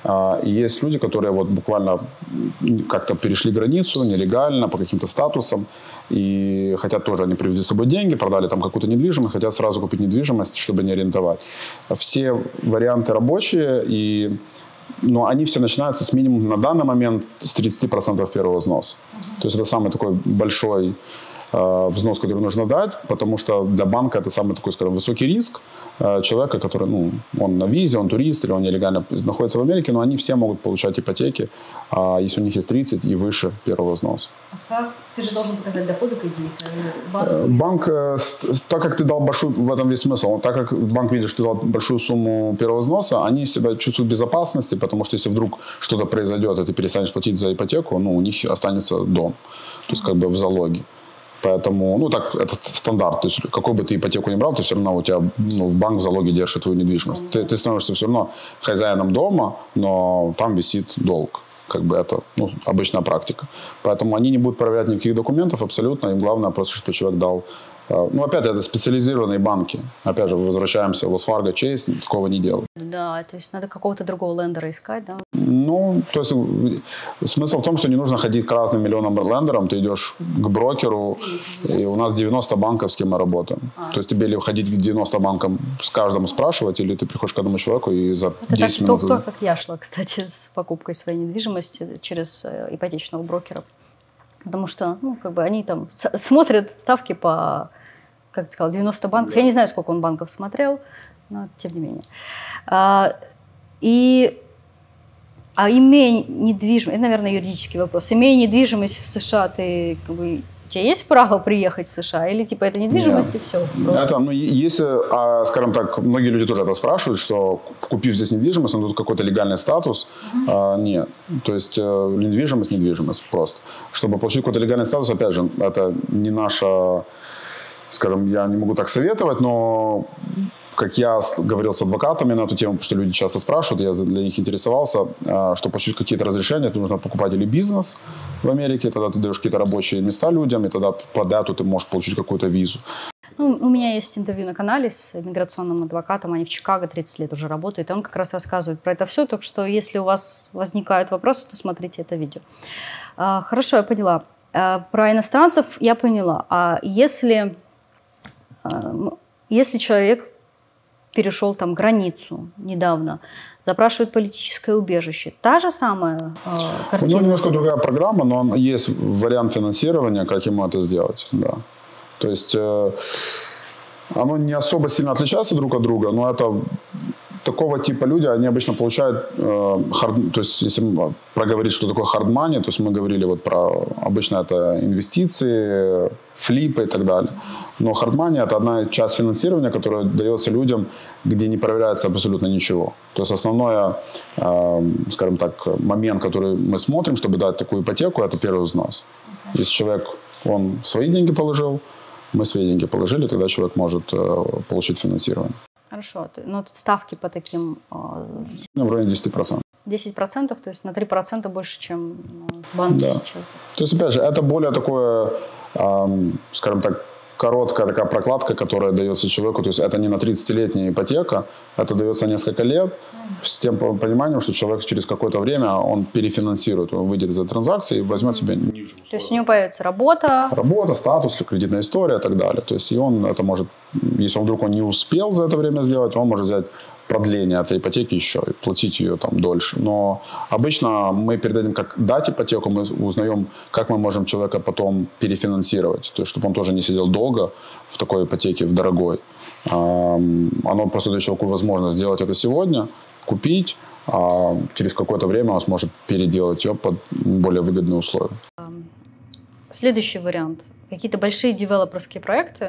И есть люди, которые вот буквально как-то перешли границу нелегально, по каким-то статусам, и хотят тоже, они привезли с собой деньги, продали там какую-то недвижимость, хотят сразу купить недвижимость, чтобы не арендовать. Все варианты рабочие, но они все начинаются с минимум на данный момент с 30% первого взноса. То есть это самый такой большой взнос, который нужно дать, потому что для банка это самый такой, скажем, высокий риск человека, который, он на визе, он турист, или он нелегально находится в Америке, но они все могут получать ипотеки, если у них есть 30 и выше первого взноса. А как? Ты же должен показать доходы какие-то? Банк, так как ты дал большую, в этом весь смысл, так как банк видит, что ты дал большую сумму первого взноса, они себя чувствуют в безопасности, потому что если вдруг что-то произойдет, и ты перестанешь платить за ипотеку, у них останется дом, то есть как бы в залоге. Поэтому, так, это стандарт. То есть, какой бы ты ипотеку ни брал, ты все равно у тебя банк в залоге держит твою недвижимость. Ты становишься все равно хозяином дома, но там висит долг. Как бы это обычная практика. Поэтому они не будут проверять никаких документов абсолютно. Им главное просто, чтобы человек дал... опять, это специализированные банки. Опять же, возвращаемся в Wells Fargo, Chase, такого не делают. Да, то есть надо какого-то другого лендера искать, да? То есть смысл в том, что не нужно ходить к разным миллионам лендерам. Ты идешь к брокеру, и у нас 90 банков, с кем мы работаем. То есть тебе или ходить к 90 банкам, с каждым спрашивать, или ты приходишь к одному человеку и за 10 минут... Это как я шла, кстати, с покупкой своей недвижимости через ипотечного брокера. Потому что, они там смотрят ставки по, как ты сказал, 90 банков. Я не знаю, сколько он банков смотрел, но тем не менее. Имея недвижимость, это, наверное, юридический вопрос. Имея недвижимость в США, у тебя есть право приехать в США? Или это недвижимость и все? Это, если, скажем так, многие люди тоже это спрашивают, что купив здесь недвижимость, он тут какой-то легальный статус. Нет. То есть недвижимость просто. Чтобы получить какой-то легальный статус, опять же, это не наша, скажем, я не могу так советовать, но... Как я говорил с адвокатами на эту тему, потому что люди часто спрашивают, я для них интересовался, чтобы получить какие-то разрешения, то нужно покупать или бизнес в Америке, тогда ты даешь какие-то рабочие места людям, и тогда по дату ты можешь получить какую-то визу. У меня есть интервью на канале с иммиграционным адвокатом, они в Чикаго 30 лет уже работают, и он как раз рассказывает про это все, так что если у вас возникают вопросы, то смотрите это видео. Хорошо, я поняла. Про иностранцев я поняла. А если человек перешел там границу недавно, запрашивает политическое убежище. Та же самая картина? У него немножко другая программа, но есть вариант финансирования, как ему это сделать. Да. То есть оно не особо сильно отличается друг от друга, но это такого типа люди, они обычно получают, то есть если проговорить, что такое hard money, то есть мы говорили про, обычно это инвестиции, флипы и так далее. Но hard money – это одна часть финансирования, которая дается людям, где не проверяется абсолютно ничего. То есть основной, скажем так, момент, который мы смотрим, чтобы дать такую ипотеку, это первый взнос. Если человек, он свои деньги положил, мы свои деньги положили, тогда человек может получить финансирование. Хорошо. Но тут ставки по таким... В районе 10%. 10%, то есть на 3% больше, чем банки сейчас. То есть, опять же, это более такое, скажем так, короткая такая прокладка, которая дается человеку. То есть это не на 30-летняя ипотека, это дается несколько лет с тем пониманием, что человек через какое-то время он перефинансирует, он выйдет из этой транзакции и возьмет себе ниже условия. То есть у него появится работа. Работа, статус, кредитная история и так далее. То есть и он это может, если вдруг он не успел за это время сделать, он может взять продление этой ипотеки еще и платить ее там дольше. Но обычно мы перед этим, как дать ипотеку, мы узнаем, как мы можем человека потом перефинансировать. То есть, чтобы он тоже не сидел долго в такой ипотеке, в дорогой. Оно просто дает человеку возможность сделать это сегодня, купить, а через какое-то время он сможет переделать ее под более выгодные условия. Следующий вариант. Какие-то большие девелоперские проекты,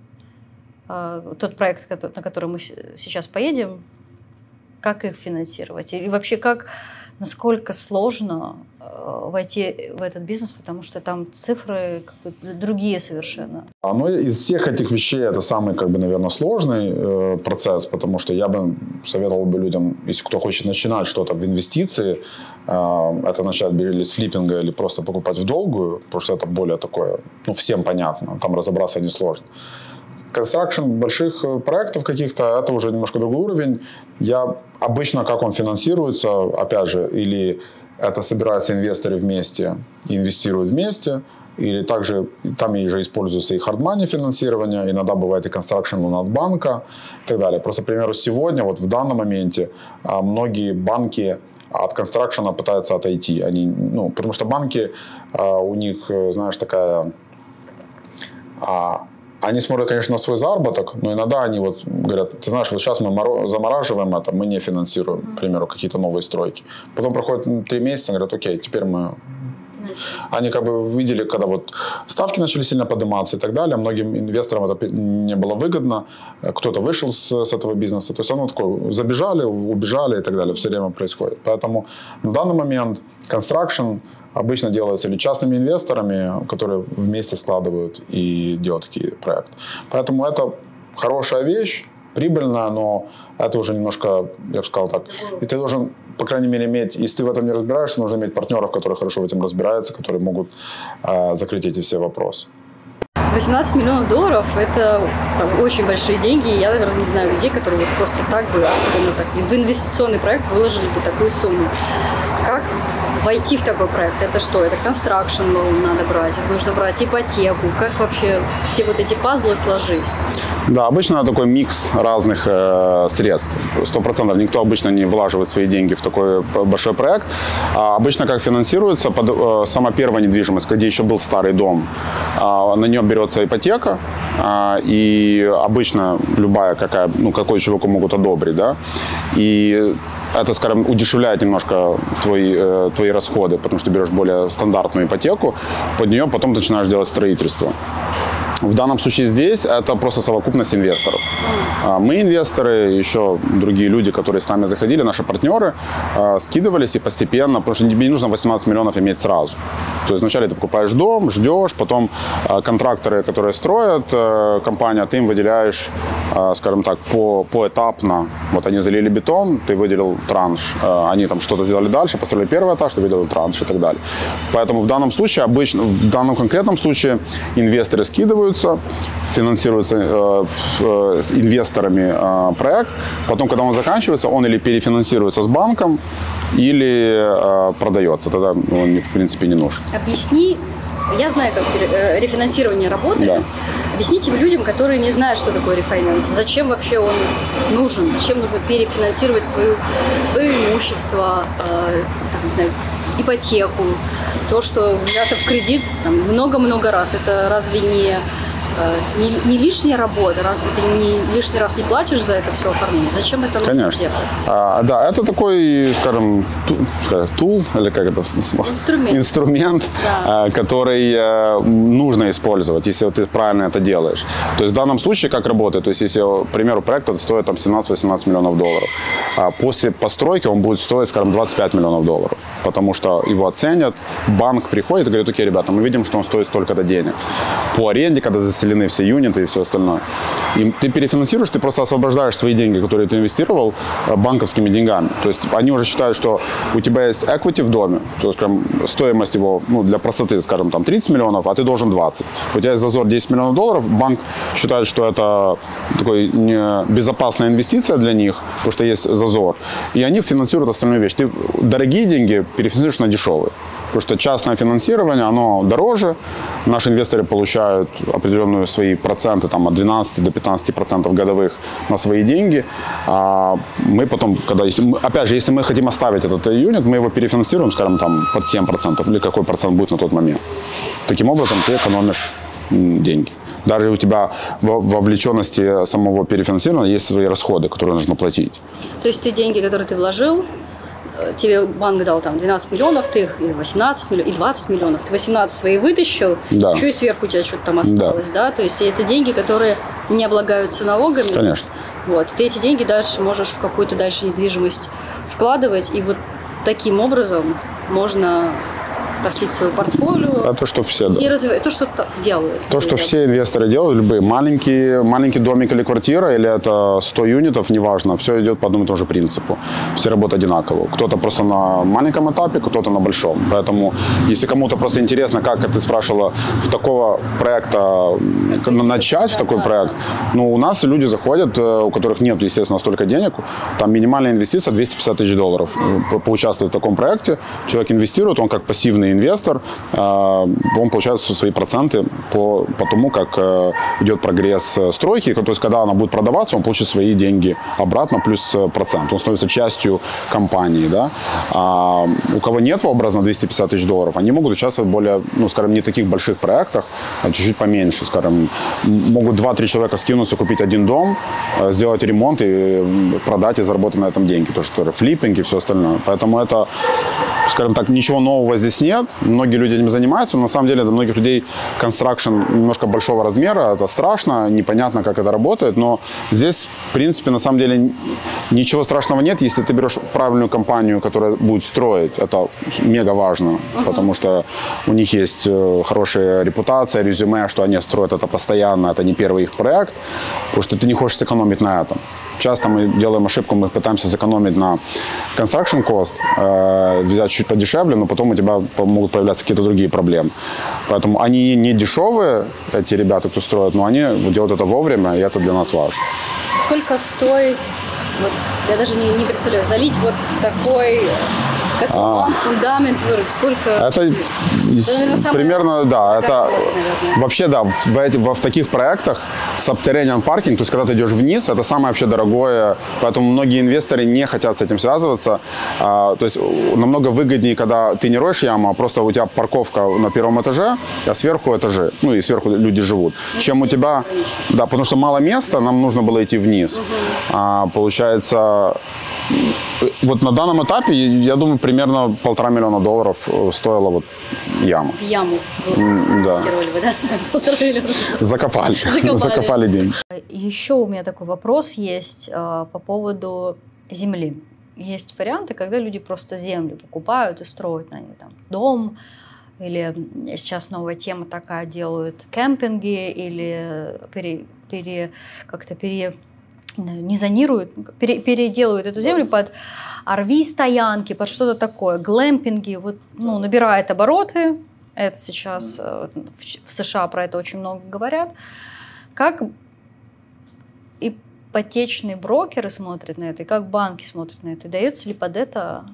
тот проект, на который мы сейчас поедем, как их финансировать? И вообще, насколько сложно войти в этот бизнес, потому что там цифры другие совершенно. Из всех этих вещей это самый, наверное, сложный процесс, потому что я бы советовал людям, если кто хочет начинать что-то в инвестиции, это начать или с флиппинга, или просто покупать в долгую, потому что это более такое, всем понятно, там разобраться несложно. Construction больших проектов каких-то, это уже немножко другой уровень. Я обычно, как он финансируется, опять же, или это собираются инвесторы вместе и инвестируют вместе, или также там же используется и hard money финансирование, иногда бывает и construction loan от банка и так далее. Просто, к примеру, сегодня, вот в данном моменте, многие банки от construction пытаются отойти. Они, потому что банки, у них, знаешь, такая... Они смотрят, конечно, на свой заработок, но иногда они вот говорят, ты знаешь, вот сейчас мы замораживаем это, мы не финансируем, к примеру, какие-то новые стройки. Потом проходит 3 месяца, говорят, окей, теперь мы... Они как бы видели, когда вот ставки начали сильно подниматься и так далее, многим инвесторам это не было выгодно, кто-то вышел с этого бизнеса, то есть оно такое, забежали, убежали и так далее, все время происходит. Поэтому на данный момент construction обычно делается или частными инвесторами, которые вместе складывают и делают такие проекты. Поэтому это хорошая вещь, прибыльная, но это уже немножко, я бы сказал так, и ты должен, по крайней мере, иметь, если ты в этом не разбираешься, нужно иметь партнеров, которые хорошо в этом разбираются, которые могут закрыть эти все вопросы. 18 миллионов долларов – это очень большие деньги. Я, наверное, не знаю людей, которые вот просто так бы, особенно так, в инвестиционный проект выложили бы такую сумму. Как войти в такой проект? Это что? Это construction loan надо брать, это нужно брать ипотеку. Как вообще все вот эти пазлы сложить? Да, обычно такой микс разных средств. 100% никто обычно не влаживает свои деньги в такой большой проект. А обычно как финансируется, сама первая недвижимость, где еще был старый дом, на нее берется ипотека, и обычно любая, какой человеку могут одобрить, да, и это, скажем, удешевляет немножко твои расходы, потому что ты берешь более стандартную ипотеку, под нее потом начинаешь делать строительство. В данном случае здесь это просто совокупность инвесторов. Мы инвесторы, еще другие люди, которые с нами заходили, наши партнеры, скидывались и постепенно, потому что тебе не нужно 18 миллионов иметь сразу. То есть вначале ты покупаешь дом, ждешь, потом контракторы, которые строят компания, ты им выделяешь, скажем так, поэтапно. Вот они залили бетон, ты выделил транш, они там что-то сделали дальше, построили первый этаж, ты выделил транш и так далее. Поэтому в данном случае, обычно, в данном конкретном случае инвесторы скидывают, финансируется с инвесторами проект. Потом, когда он заканчивается, он или перефинансируется с банком, или продается. Тогда он, в принципе, не нужен. Объясни, я знаю, как рефинансирование работает. Да. Объясните людям, которые не знают, что такое рефинанс. Зачем вообще он нужен? Зачем нужно перефинансировать свое имущество, не знаю, ипотеку, то, что взято в кредит много-много раз. Это разве не лишняя работа? Разве ты не лишний раз не платишь за это все оформление? Зачем это нужно? Конечно. Делать? Да, это такой, скажем, тул, или как это? Инструмент, да. Который нужно использовать, если ты правильно это делаешь. То есть в данном случае как работает? То есть если, к примеру, проект стоит 17-18 миллионов долларов, а после постройки он будет стоить, скажем, 25 миллионов долларов, потому что его оценят, банк приходит и говорит, окей, ребята, мы видим, что он стоит столько-то денег. По аренде, когда заселены все юниты и все остальное. И ты перефинансируешь, ты просто освобождаешь свои деньги, которые ты инвестировал, банковскими деньгами. То есть они уже считают, что у тебя есть equity в доме, то есть, скажем, стоимость его, для простоты, скажем, там 30 миллионов, а ты должен 20. У тебя есть зазор 10 миллионов долларов, банк считает, что это такой безопасная инвестиция для них, потому что есть зазор. И они финансируют остальную вещь. Ты дорогие деньги перефинансируешь на дешевые. Потому что частное финансирование, оно дороже. Наши инвесторы получают определенные свои проценты, там, от 12 до 15% годовых на свои деньги. А мы потом, опять же, если мы хотим оставить этот юнит, мы его перефинансируем, скажем, там, под 7%, или какой процент будет на тот момент. Таким образом, ты экономишь деньги. Даже у тебя в вовлеченности самого перефинансирования есть свои расходы, которые нужно платить. То есть те деньги, которые ты вложил, тебе банк дал там 12 миллионов, ты их и 18 миллионов, и 20 миллионов, ты 18 свои вытащил, да. Еще и сверху у тебя что-то там осталось, да. То есть это деньги, которые не облагаются налогами. Конечно. Вот, ты эти деньги дальше можешь в какую-то дальше недвижимость вкладывать, и вот таким образом можно растить свое портфолио. Это что все, да. И развивать то, что делают. То, что все инвесторы делают, любые, маленький домик или квартира, или это 100 юнитов, неважно, все идет по одному и тому же принципу. Все работают одинаково. Кто-то просто на маленьком этапе, кто-то на большом. Поэтому, если кому-то просто интересно, как ты спрашивала, в такого проекта начать, в такой проект, ну, у нас люди заходят, у которых нет, естественно, столько денег, там минимальная инвестиция $250 тысяч. Поучаствовать в таком проекте, человек инвестирует, он как пассивный инвестор, он получает свои проценты по тому, как идет прогресс стройки. То есть, когда она будет продаваться, он получит свои деньги обратно плюс процент. Он становится частью компании. Да? А у кого нет образно $250 тысяч, они могут участвовать в более, ну, скажем, не таких больших проектах, а чуть-чуть поменьше. Скажем, могут 2-3 человека скинуться, купить один дом, сделать ремонт и продать и заработать на этом деньги. То, что флиппинг и все остальное. Поэтому это, скажем так, ничего нового здесь нет. Многие люди этим занимаются, но на самом деле для многих людей констракшн немножко большого размера. Это страшно, непонятно, как это работает. Но здесь, в принципе, на самом деле ничего страшного нет, если ты берешь правильную компанию, которая будет строить. Это мега важно, потому что у них есть хорошая репутация, резюме, что они строят это постоянно, это не первый их проект, потому что ты не хочешь сэкономить на этом. Часто мы делаем ошибку, мы пытаемся сэкономить на construction cost, взять чуть подешевле, но потом у тебя могут появляться какие-то другие проблемы. Поэтому они не дешевые, эти ребята, кто строят, но они делают это вовремя, и это для нас важно. Сколько стоит, вот, я даже не представляю, залить вот такой фундамент, сколько... Это примерно, да, это вообще, да, в таких проектах subterranean паркинг, то есть когда ты идешь вниз, это самое вообще дорогое, поэтому многие инвесторы не хотят с этим связываться. То есть намного выгоднее, когда ты не роешь яму, а просто у тебя парковка на первом этаже, а сверху этажи, ну и сверху люди живут, чем у тебя, да, потому что мало места, нам нужно было идти вниз. Получается, вот на данном этапе, я думаю, примерно $1,5 миллиона стоила вот яма. В яму. Да. Да? $1,5 миллиона. Закопали деньги. Еще у меня такой вопрос есть по поводу земли. Есть варианты, когда люди просто землю покупают и строят на ней там дом, или сейчас новая тема такая, делают кемпинги, или не зонируют, переделывают эту землю под RV-стоянки, под что-то такое, глэмпинги, вот, ну, набирает обороты. Это сейчас в США про это очень много говорят. Как ипотечные брокеры смотрят на это, и как банки смотрят на это? И дается ли под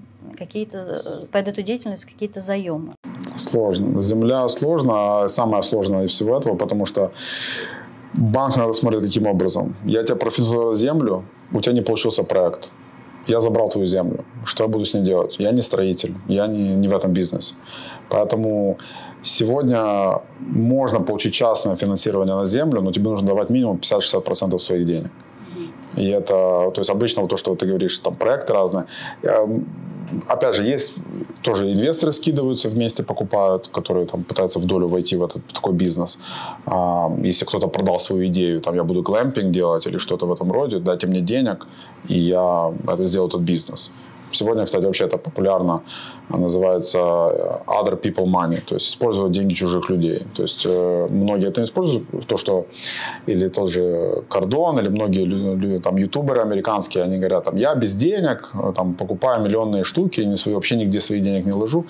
эту деятельность какие-то заемы? Сложно. Земля сложно, а самое сложное из всего этого, потому что банк надо смотреть каким образом. Я тебе профинансировал землю, у тебя не получился проект. Я забрал твою землю. Что я буду с ней делать? Я не строитель, я не в этом бизнесе. Поэтому сегодня можно получить частное финансирование на землю, но тебе нужно давать минимум 50-60% своих денег. И это, то есть обычно вот то, что ты говоришь, там проекты разные. Опять же, есть тоже инвесторы скидываются вместе, покупают, которые там пытаются в долю войти в такой бизнес. Если кто-то продал свою идею, там я буду глэмпинг делать или что-то в этом роде, дайте мне денег, и я сделаю этот бизнес. Сегодня, кстати, вообще это популярно, называется other people money, то есть использовать деньги чужих людей. То есть многие это используют, то, что или тот же Кордон, или многие люди, там, ютуберы американские, они говорят, там, я без денег там, покупаю миллионные штуки, вообще нигде своих денег не ложу.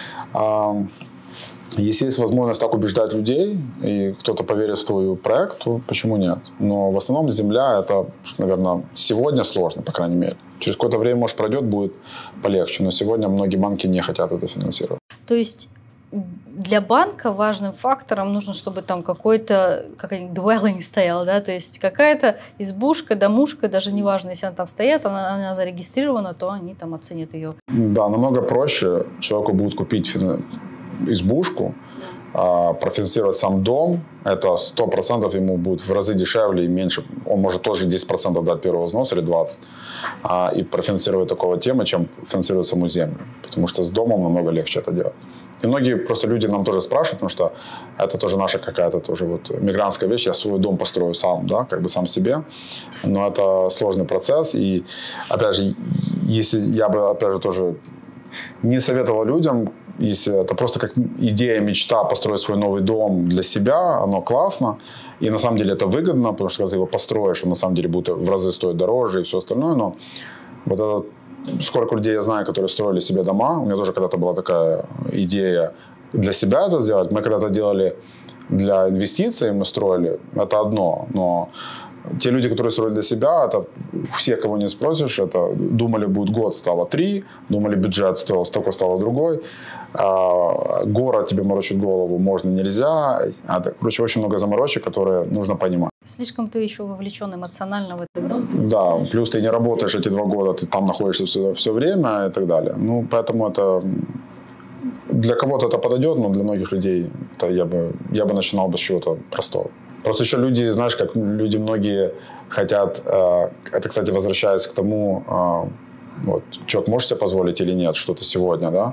Если есть возможность так убеждать людей, и кто-то поверит в твой проект, то почему нет? Но в основном земля, это, наверное, сегодня сложно, по крайней мере. Через какое-то время, может, пройдет, будет полегче. Но сегодня многие банки не хотят это финансировать. То есть для банка важным фактором нужно, чтобы там какой-то dwelling стоял, да, то есть какая-то избушка, домушка, даже неважно, если она там стоит, она зарегистрирована, то они там оценят ее. Да, намного проще человеку будет купить избушку, профинансировать сам дом, это 100% ему будет в разы дешевле и меньше. Он может тоже 10% дать первого взноса или 20%. И профинансировать такого темы, чем финансировать саму землю. Потому что с домом намного легче это делать. И многие просто люди нам тоже спрашивают, потому что это тоже наша какая-то тоже вот мигрантская вещь. Я свой дом построю сам, да, как бы сам себе. Но это сложный процесс. И, опять же, если я бы, опять же, тоже не советовал людям если это просто как идея, мечта построить свой новый дом для себя, оно классно. И на самом деле это выгодно, потому что когда ты его построишь, он на самом деле будет в разы стоить дороже и все остальное. Но вот это, сколько людей я знаю, которые строили себе дома. У меня тоже когда-то была такая идея для себя это сделать. Мы когда-то делали для инвестиций, мы строили, это одно. Но те люди, которые строили для себя, это все, кого не спросишь, это думали, будет год, стало 3, думали, бюджет стоил столько, стало другой. Город тебе морочит голову, можно, нельзя. Короче, очень много заморочек, которые нужно понимать. Слишком ты еще вовлечен эмоционально в этот дом. Да, плюс ты не работаешь эти 2 года, ты там находишься все время и так далее. Ну, поэтому это... Для кого-то это подойдет, но для многих людей это я бы начинал бы с чего-то простого. Просто еще люди, знаешь, как люди многие хотят... Это, кстати, возвращаясь к тому... Вот, человек может себе позволить или нет что-то сегодня, да?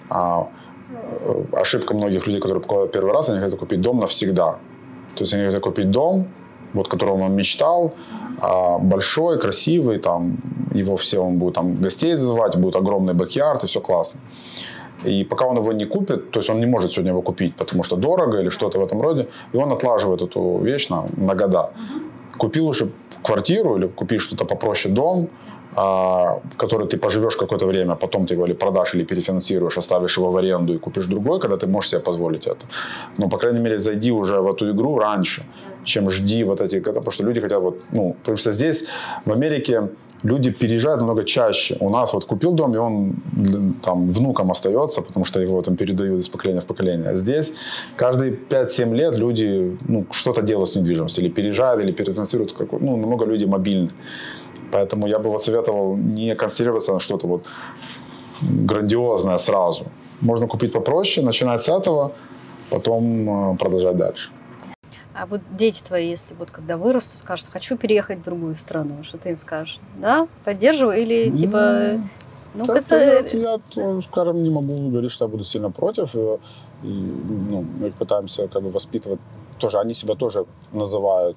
Ошибка многих людей, которые покупают первый раз, они хотят купить дом навсегда. То есть они хотят купить дом, вот, которого он мечтал, большой, красивый, там, его все, он будет там гостей зазывать, будет огромный бэк-ярд, и все классно. И пока он его не купит, то есть он не может сегодня его купить, потому что дорого или что-то в этом роде, и он отлаживает эту вещь на года. Купил уже квартиру или купишь что-то попроще дом, который ты поживешь какое-то время, потом ты его или продашь, или перефинансируешь, оставишь его в аренду и купишь другой, когда ты можешь себе позволить это. Но, по крайней мере, зайди уже в эту игру раньше, чем жди вот эти... Потому что люди хотят вот... Ну, потому что здесь, в Америке, люди переезжают намного чаще. У нас вот купил дом, и он там внукам остается, потому что его там передают из поколения в поколение. А здесь каждые 5-7 лет люди что-то делают с недвижимостью. Или переезжают, или перефинансируют. Много людей мобильны. Поэтому я бы вот советовал не концентрироваться на что-то вот грандиозное сразу. Можно купить попроще, начинать с этого, потом продолжать дальше. А вот дети твои, если вот когда вырастут, скажут, хочу переехать в другую страну, что ты им скажешь? Да? Поддерживаю или типа... Я, скажем, не могу говорить, что я буду сильно против. Мы их пытаемся как бы воспитывать. Тоже, они себя тоже называют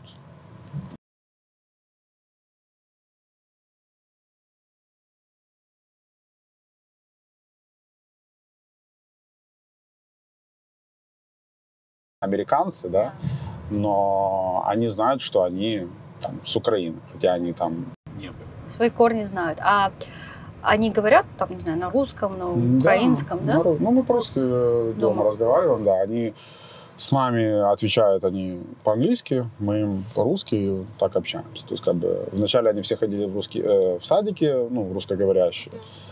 американцы, да, но они знают, что они там с Украины, хотя они там не были. Свои корни знают. А они говорят, там, не знаю, на русском, на украинском, да? Мы просто дома разговариваем, да, они с нами отвечают они по-английски, мы им по-русски и так общаемся. То есть, как бы, вначале они все ходили в садики, русскоговорящие,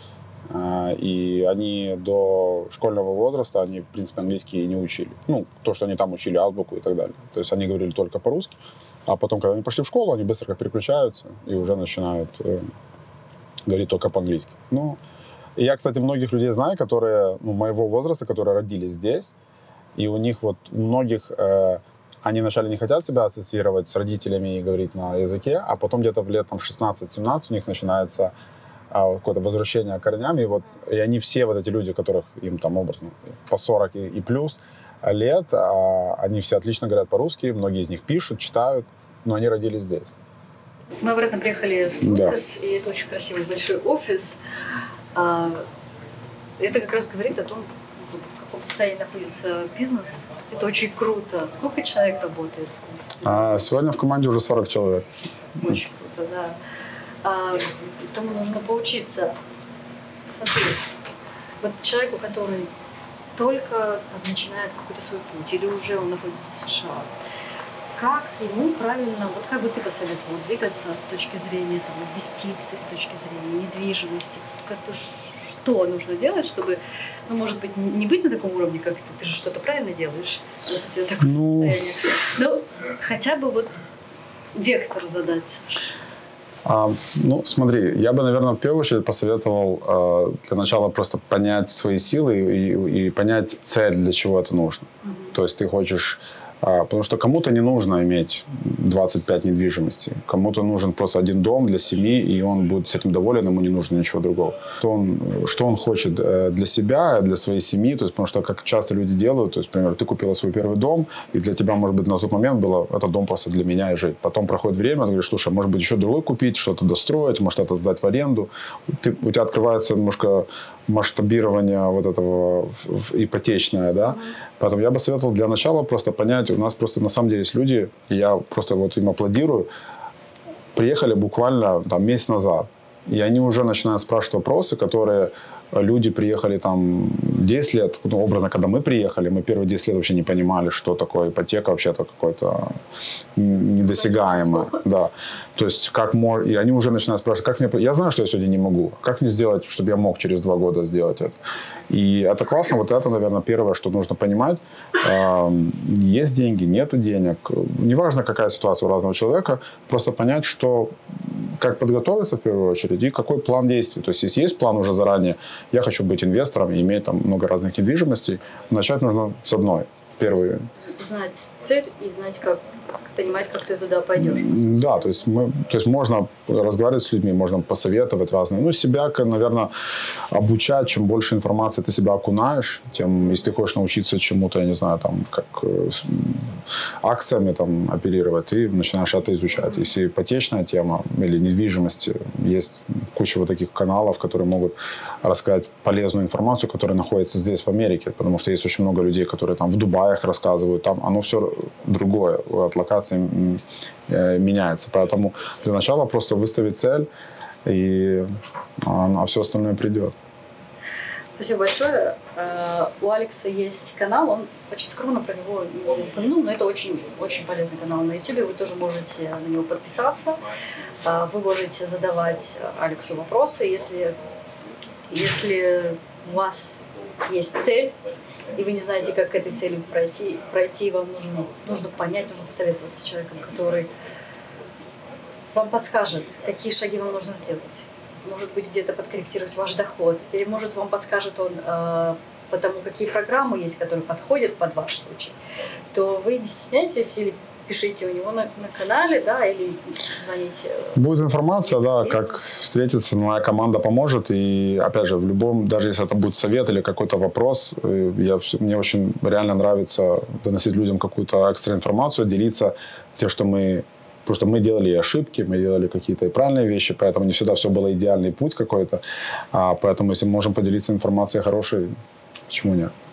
и они до школьного возраста, они, в принципе, английский не учили. То, что они там учили, азбуку и так далее. То есть они говорили только по-русски. А потом, когда они пошли в школу, они быстро переключаются и уже начинают говорить только по-английски. И я, кстати, многих людей знаю, которые, моего возраста, которые родились здесь, и у них вот, у многих, они вначале не хотят себя ассоциировать с родителями и говорить на языке, а потом где-то в лет 16-17 у них начинается какое-то возвращение к корням, и они все вот эти люди, которых им там образно по 40 и плюс лет, они все отлично говорят по-русски, многие из них пишут, читают, но они родились здесь. Мы обратно приехали в офис, и это очень красивый большой офис. Это как раз говорит о том, в каком состоянии находится бизнес. Это очень круто. Сколько человек работает здесь? Сегодня в команде уже 40 человек. Очень круто, да. Тому нужно поучиться. Смотри, вот человеку, который только начинает какой-то свой путь, или уже он находится в США, как ему правильно, вот как бы ты посоветовал двигаться с точки зрения инвестиций, с точки зрения недвижимости? Что нужно делать, чтобы, может быть, не быть на таком уровне, как ты же что-то правильно делаешь, раз у тебя такое состояние, но хотя бы вот вектор задать. Смотри, я бы, наверное, в первую очередь посоветовал для начала просто понять свои силы и понять цель, для чего это нужно. То есть ты хочешь... Потому что кому-то не нужно иметь 25 недвижимостей. Кому-то нужен просто один дом для семьи, и он будет с этим доволен, ему не нужно ничего другого. Что он хочет для себя, для своей семьи. То есть, потому что, как часто люди делают, то есть, например, ты купила свой первый дом, и для тебя, может быть, на тот момент было, этот дом просто для меня и жить. Потом проходит время, ты говоришь, слушай, может быть, еще другой купить, что-то достроить, может, это сдать в аренду. У тебя открывается немножко масштабирование вот этого ипотечное, да. Поэтому я бы советовал для начала просто понять, у нас просто на самом деле есть люди, и я просто вот им аплодирую, приехали буквально там месяц назад, и они уже начинают спрашивать вопросы, которые люди приехали там 10 лет, ну, образно, когда мы приехали, мы первые 10 лет вообще не понимали, что такое ипотека, вообще-то какое-то недосягаемое. Да. То есть, и они уже начинают спрашивать, как мне... Я знаю, что я сегодня не могу. Как мне сделать, чтобы я мог через 2 года сделать это? И это классно. Вот это, наверное, первое, что нужно понимать. Есть деньги, нету денег. Неважно, какая ситуация у разного человека. Просто понять, что как подготовиться в первую очередь и какой план действий. То есть, если есть план уже заранее, я хочу быть инвестором и иметь там много разных недвижимостей, начать нужно с одной. Первый. Знать цель и знать, как понимать, как ты туда пойдешь. Да, то есть можно разговаривать с людьми, можно посоветовать разные. Ну, себя, наверное, обучать. Чем больше информации ты себя окунаешь, тем, если ты хочешь научиться чему-то, я не знаю, там, как акциями там, оперировать, ты начинаешь это изучать. Если ипотечная тема или недвижимость, есть куча вот таких каналов, которые могут рассказать полезную информацию, которая находится здесь, в Америке. Потому что есть очень много людей, которые там в Дубаях рассказывают, там оно все другое, от локации меняется. Поэтому для начала просто выставить цель, и все остальное придет. Спасибо большое. У Алекса есть канал, он очень скромно про него не упомянул, но это очень, очень полезный канал на YouTube. Вы тоже можете на него подписаться. Вы можете задавать Алексу вопросы, если у вас есть цель, и вы не знаете, как к этой цели пройти, вам нужно понять, нужно посоветоваться с человеком, который вам подскажет, какие шаги вам нужно сделать. Может быть, где-то подкорректировать ваш доход. Или, может, вам подскажет он по тому, какие программы есть, которые подходят под ваш случай. То вы не стесняйтесь или пишите у него на канале, да, или звоните. Будет информация, да, как встретиться, моя команда поможет. И, опять же, в любом, даже если это будет совет или какой-то вопрос, мне очень реально нравится доносить людям какую-то экстра информацию, делиться тем, что потому что мы делали и ошибки, мы делали какие-то и правильные вещи, поэтому не всегда все было идеальный путь какой-то. Поэтому, если мы можем поделиться информацией хорошей, почему нет?